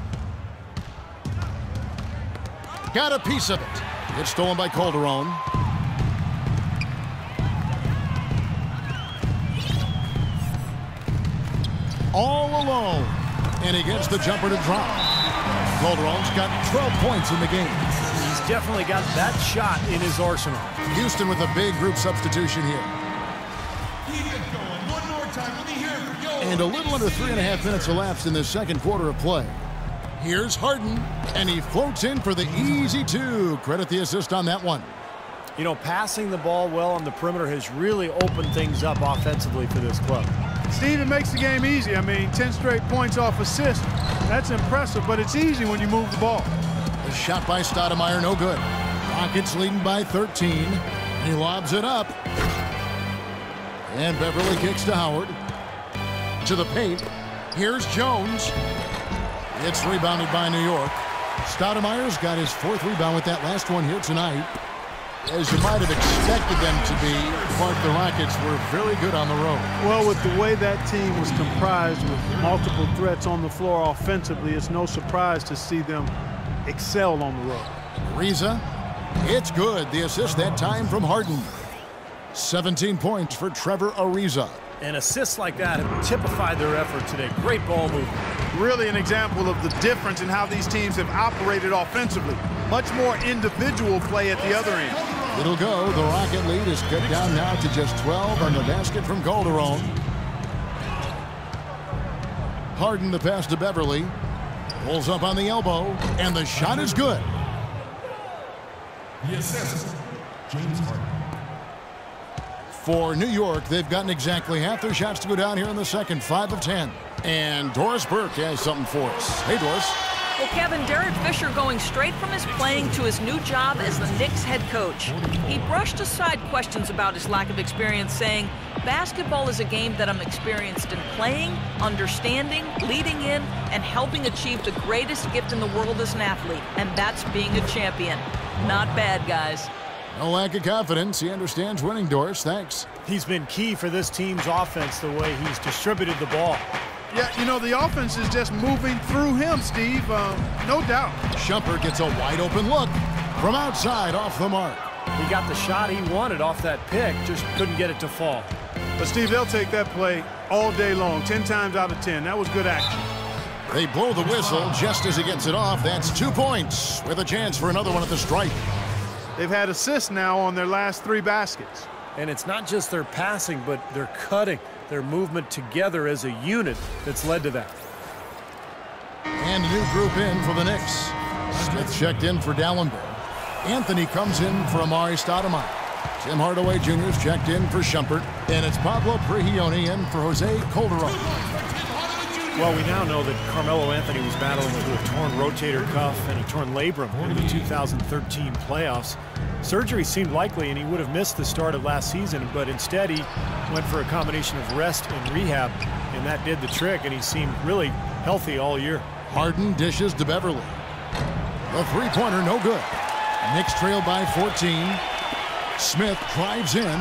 Got a piece of it. It's stolen by Calderon. All alone. And he gets the jumper to drop. Calderon's got 12 points in the game. He's definitely got that shot in his arsenal. Houston with a big group substitution here. Keep it going. One more time. Let me hear it for you. And a little under 3.5 minutes elapsed in the second quarter of play. Here's Harden, and he floats in for the easy 2. Credit the assist on that one. Passing the ball well on the perimeter has really opened things up offensively for this club. Steve, it makes the game easy. I mean, 10 straight points off assist. That's impressive, but it's easy when you move the ball. The shot by Stoudemire, no good. Rockets leading by 13. He lobs it up. And Beverly kicks to Howard. To the paint. Here's Jones. It's rebounded by New York. Stoudemire's got his 4th rebound with that last one here tonight. As you might have expected them to be, Clark, the Rockets were very good on the road. Well, with the way that team was comprised with multiple threats on the floor offensively, it's no surprise to see them excel on the road. Ariza, it's good. The assist that time from Harden. 17 points for Trevor Ariza. And assists like that have typified their effort today. Great ball movement. Really an example of the difference in how these teams have operated offensively. Much more individual play at the other end. It'll go. The Rocket lead is cut down now to just 12 on the basket from Calderon. Harden the pass to Beverly. Pulls up on the elbow, and the shot is good. The assist, James Harden. For New York, they've gotten exactly half their shots to go down here in the second, 5 of 10. And Doris Burke has something for us. Hey, Doris. Well, Kevin, Derek Fisher going straight from his playing to his new job as the Knicks head coach. He brushed aside questions about his lack of experience, saying, "Basketball is a game that I'm experienced in playing, understanding, leading in, and helping achieve the greatest gift in the world as an athlete, and that's being a champion." Not bad, guys. No lack of confidence. He understands winning, Doris. Thanks. He's been key for this team's offense the way he's distributed the ball. Yeah, the offense is just moving through him, Steve. No doubt. Shumpert gets a wide open look from outside off the mark. He got the shot he wanted off that pick, just couldn't get it to fall. But, Steve, they'll take that play all day long, 10 times out of 10. That was good action. They blow the whistle just as he gets it off. That's 2 points with a chance for another one at the stripe. They've had assists now on their last 3 baskets. And it's not just their passing, but their cutting, their movement together as a unit that's led to that. And a new group in for the Knicks. Smith checked in for Dallenberg. Anthony comes in for Amari Stoudemire. Tim Hardaway Jr. is checked in for Shumpert. And it's Pablo Prigioni in for Jose Calderon. Well, we now know that Carmelo Anthony was battling with a torn rotator cuff and a torn labrum in the 2013 playoffs. Surgery seemed likely, and he would have missed the start of last season, but instead he went for a combination of rest and rehab, and that did the trick, and he seemed really healthy all year. Harden dishes to Beverly. The three-pointer, no good. Knicks trailed by 14. Smith drives in.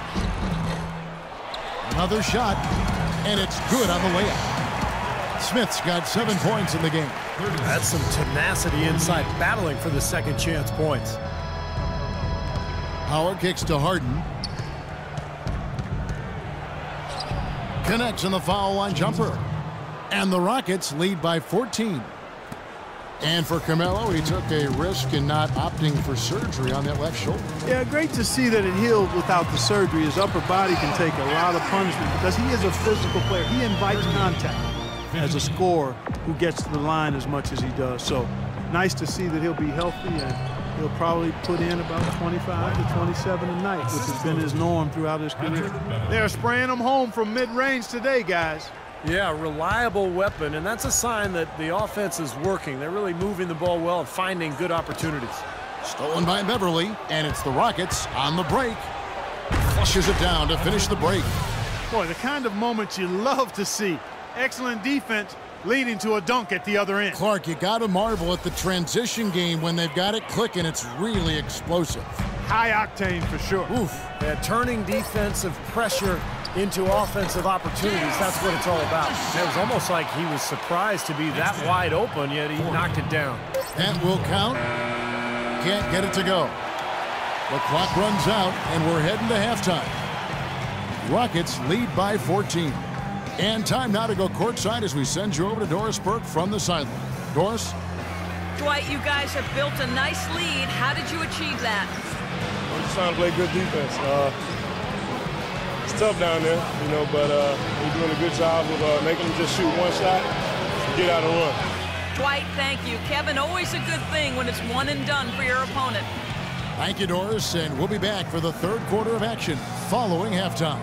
Another shot, and it's good on the layup. Smith's got 7 points in the game. That's some tenacity inside, battling for the second chance points. Howard kicks to Harden. Connects on the foul line jumper. And the Rockets lead by 14. And for Carmelo, he took a risk in not opting for surgery on that left shoulder. Yeah, great to see that it healed without the surgery. His upper body can take a lot of punishment because he is a physical player. He invites contact as a scorer who gets to the line as much as he does. So nice to see that he'll be healthy, and he'll probably put in about 25 to 27 a night, which has been his norm throughout his career. They're spraying him home from mid-range today, guys. Yeah, reliable weapon, and that's a sign that the offense is working. They're really moving the ball well and finding good opportunities. Stolen by Beverly, and it's the Rockets on the break. Flushes it down to finish the break. Boy, the kind of moment you love to see. Excellent defense leading to a dunk at the other end. Clark, you got to marvel at the transition game when they've got it clicking. It's really explosive. High octane for sure. Oof. Yeah, turning defensive pressure into offensive opportunities. That's what it's all about. It was almost like he was surprised to be that wide open, yet he knocked it down. That will count. Can't get it to go. The clock runs out, and we're heading to halftime. Rockets lead by 14. And time now to go courtside as we send you over to Doris Burke from the sideline. Doris? Dwight, you guys have built a nice lead. How did you achieve that? We're just trying to play good defense. It's tough down there, you know, but we're doing a good job of making them just shoot one shot and get out and run. Dwight, thank you. Kevin, always a good thing when it's one and done for your opponent. Thank you, Doris, and we'll be back for the third quarter of action following halftime.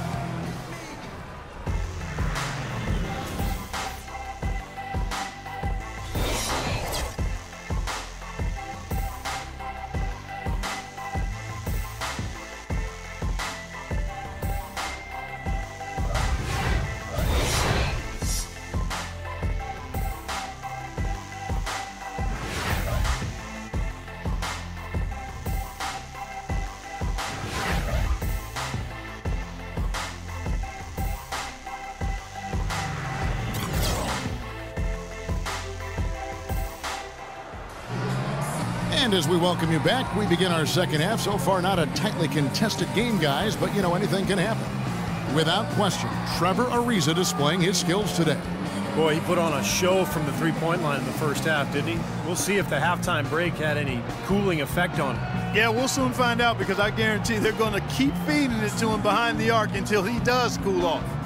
And as we welcome you back, we begin our second half. So far, not a tightly contested game, guys, but, you know, anything can happen. Without question, Trevor Ariza displaying his skills today. Boy, he put on a show from the three-point line in the first half, didn't he? We'll see if the halftime break had any cooling effect on him. Yeah, we'll soon find out because I guarantee they're going to keep feeding it to him behind the arc until he does cool off.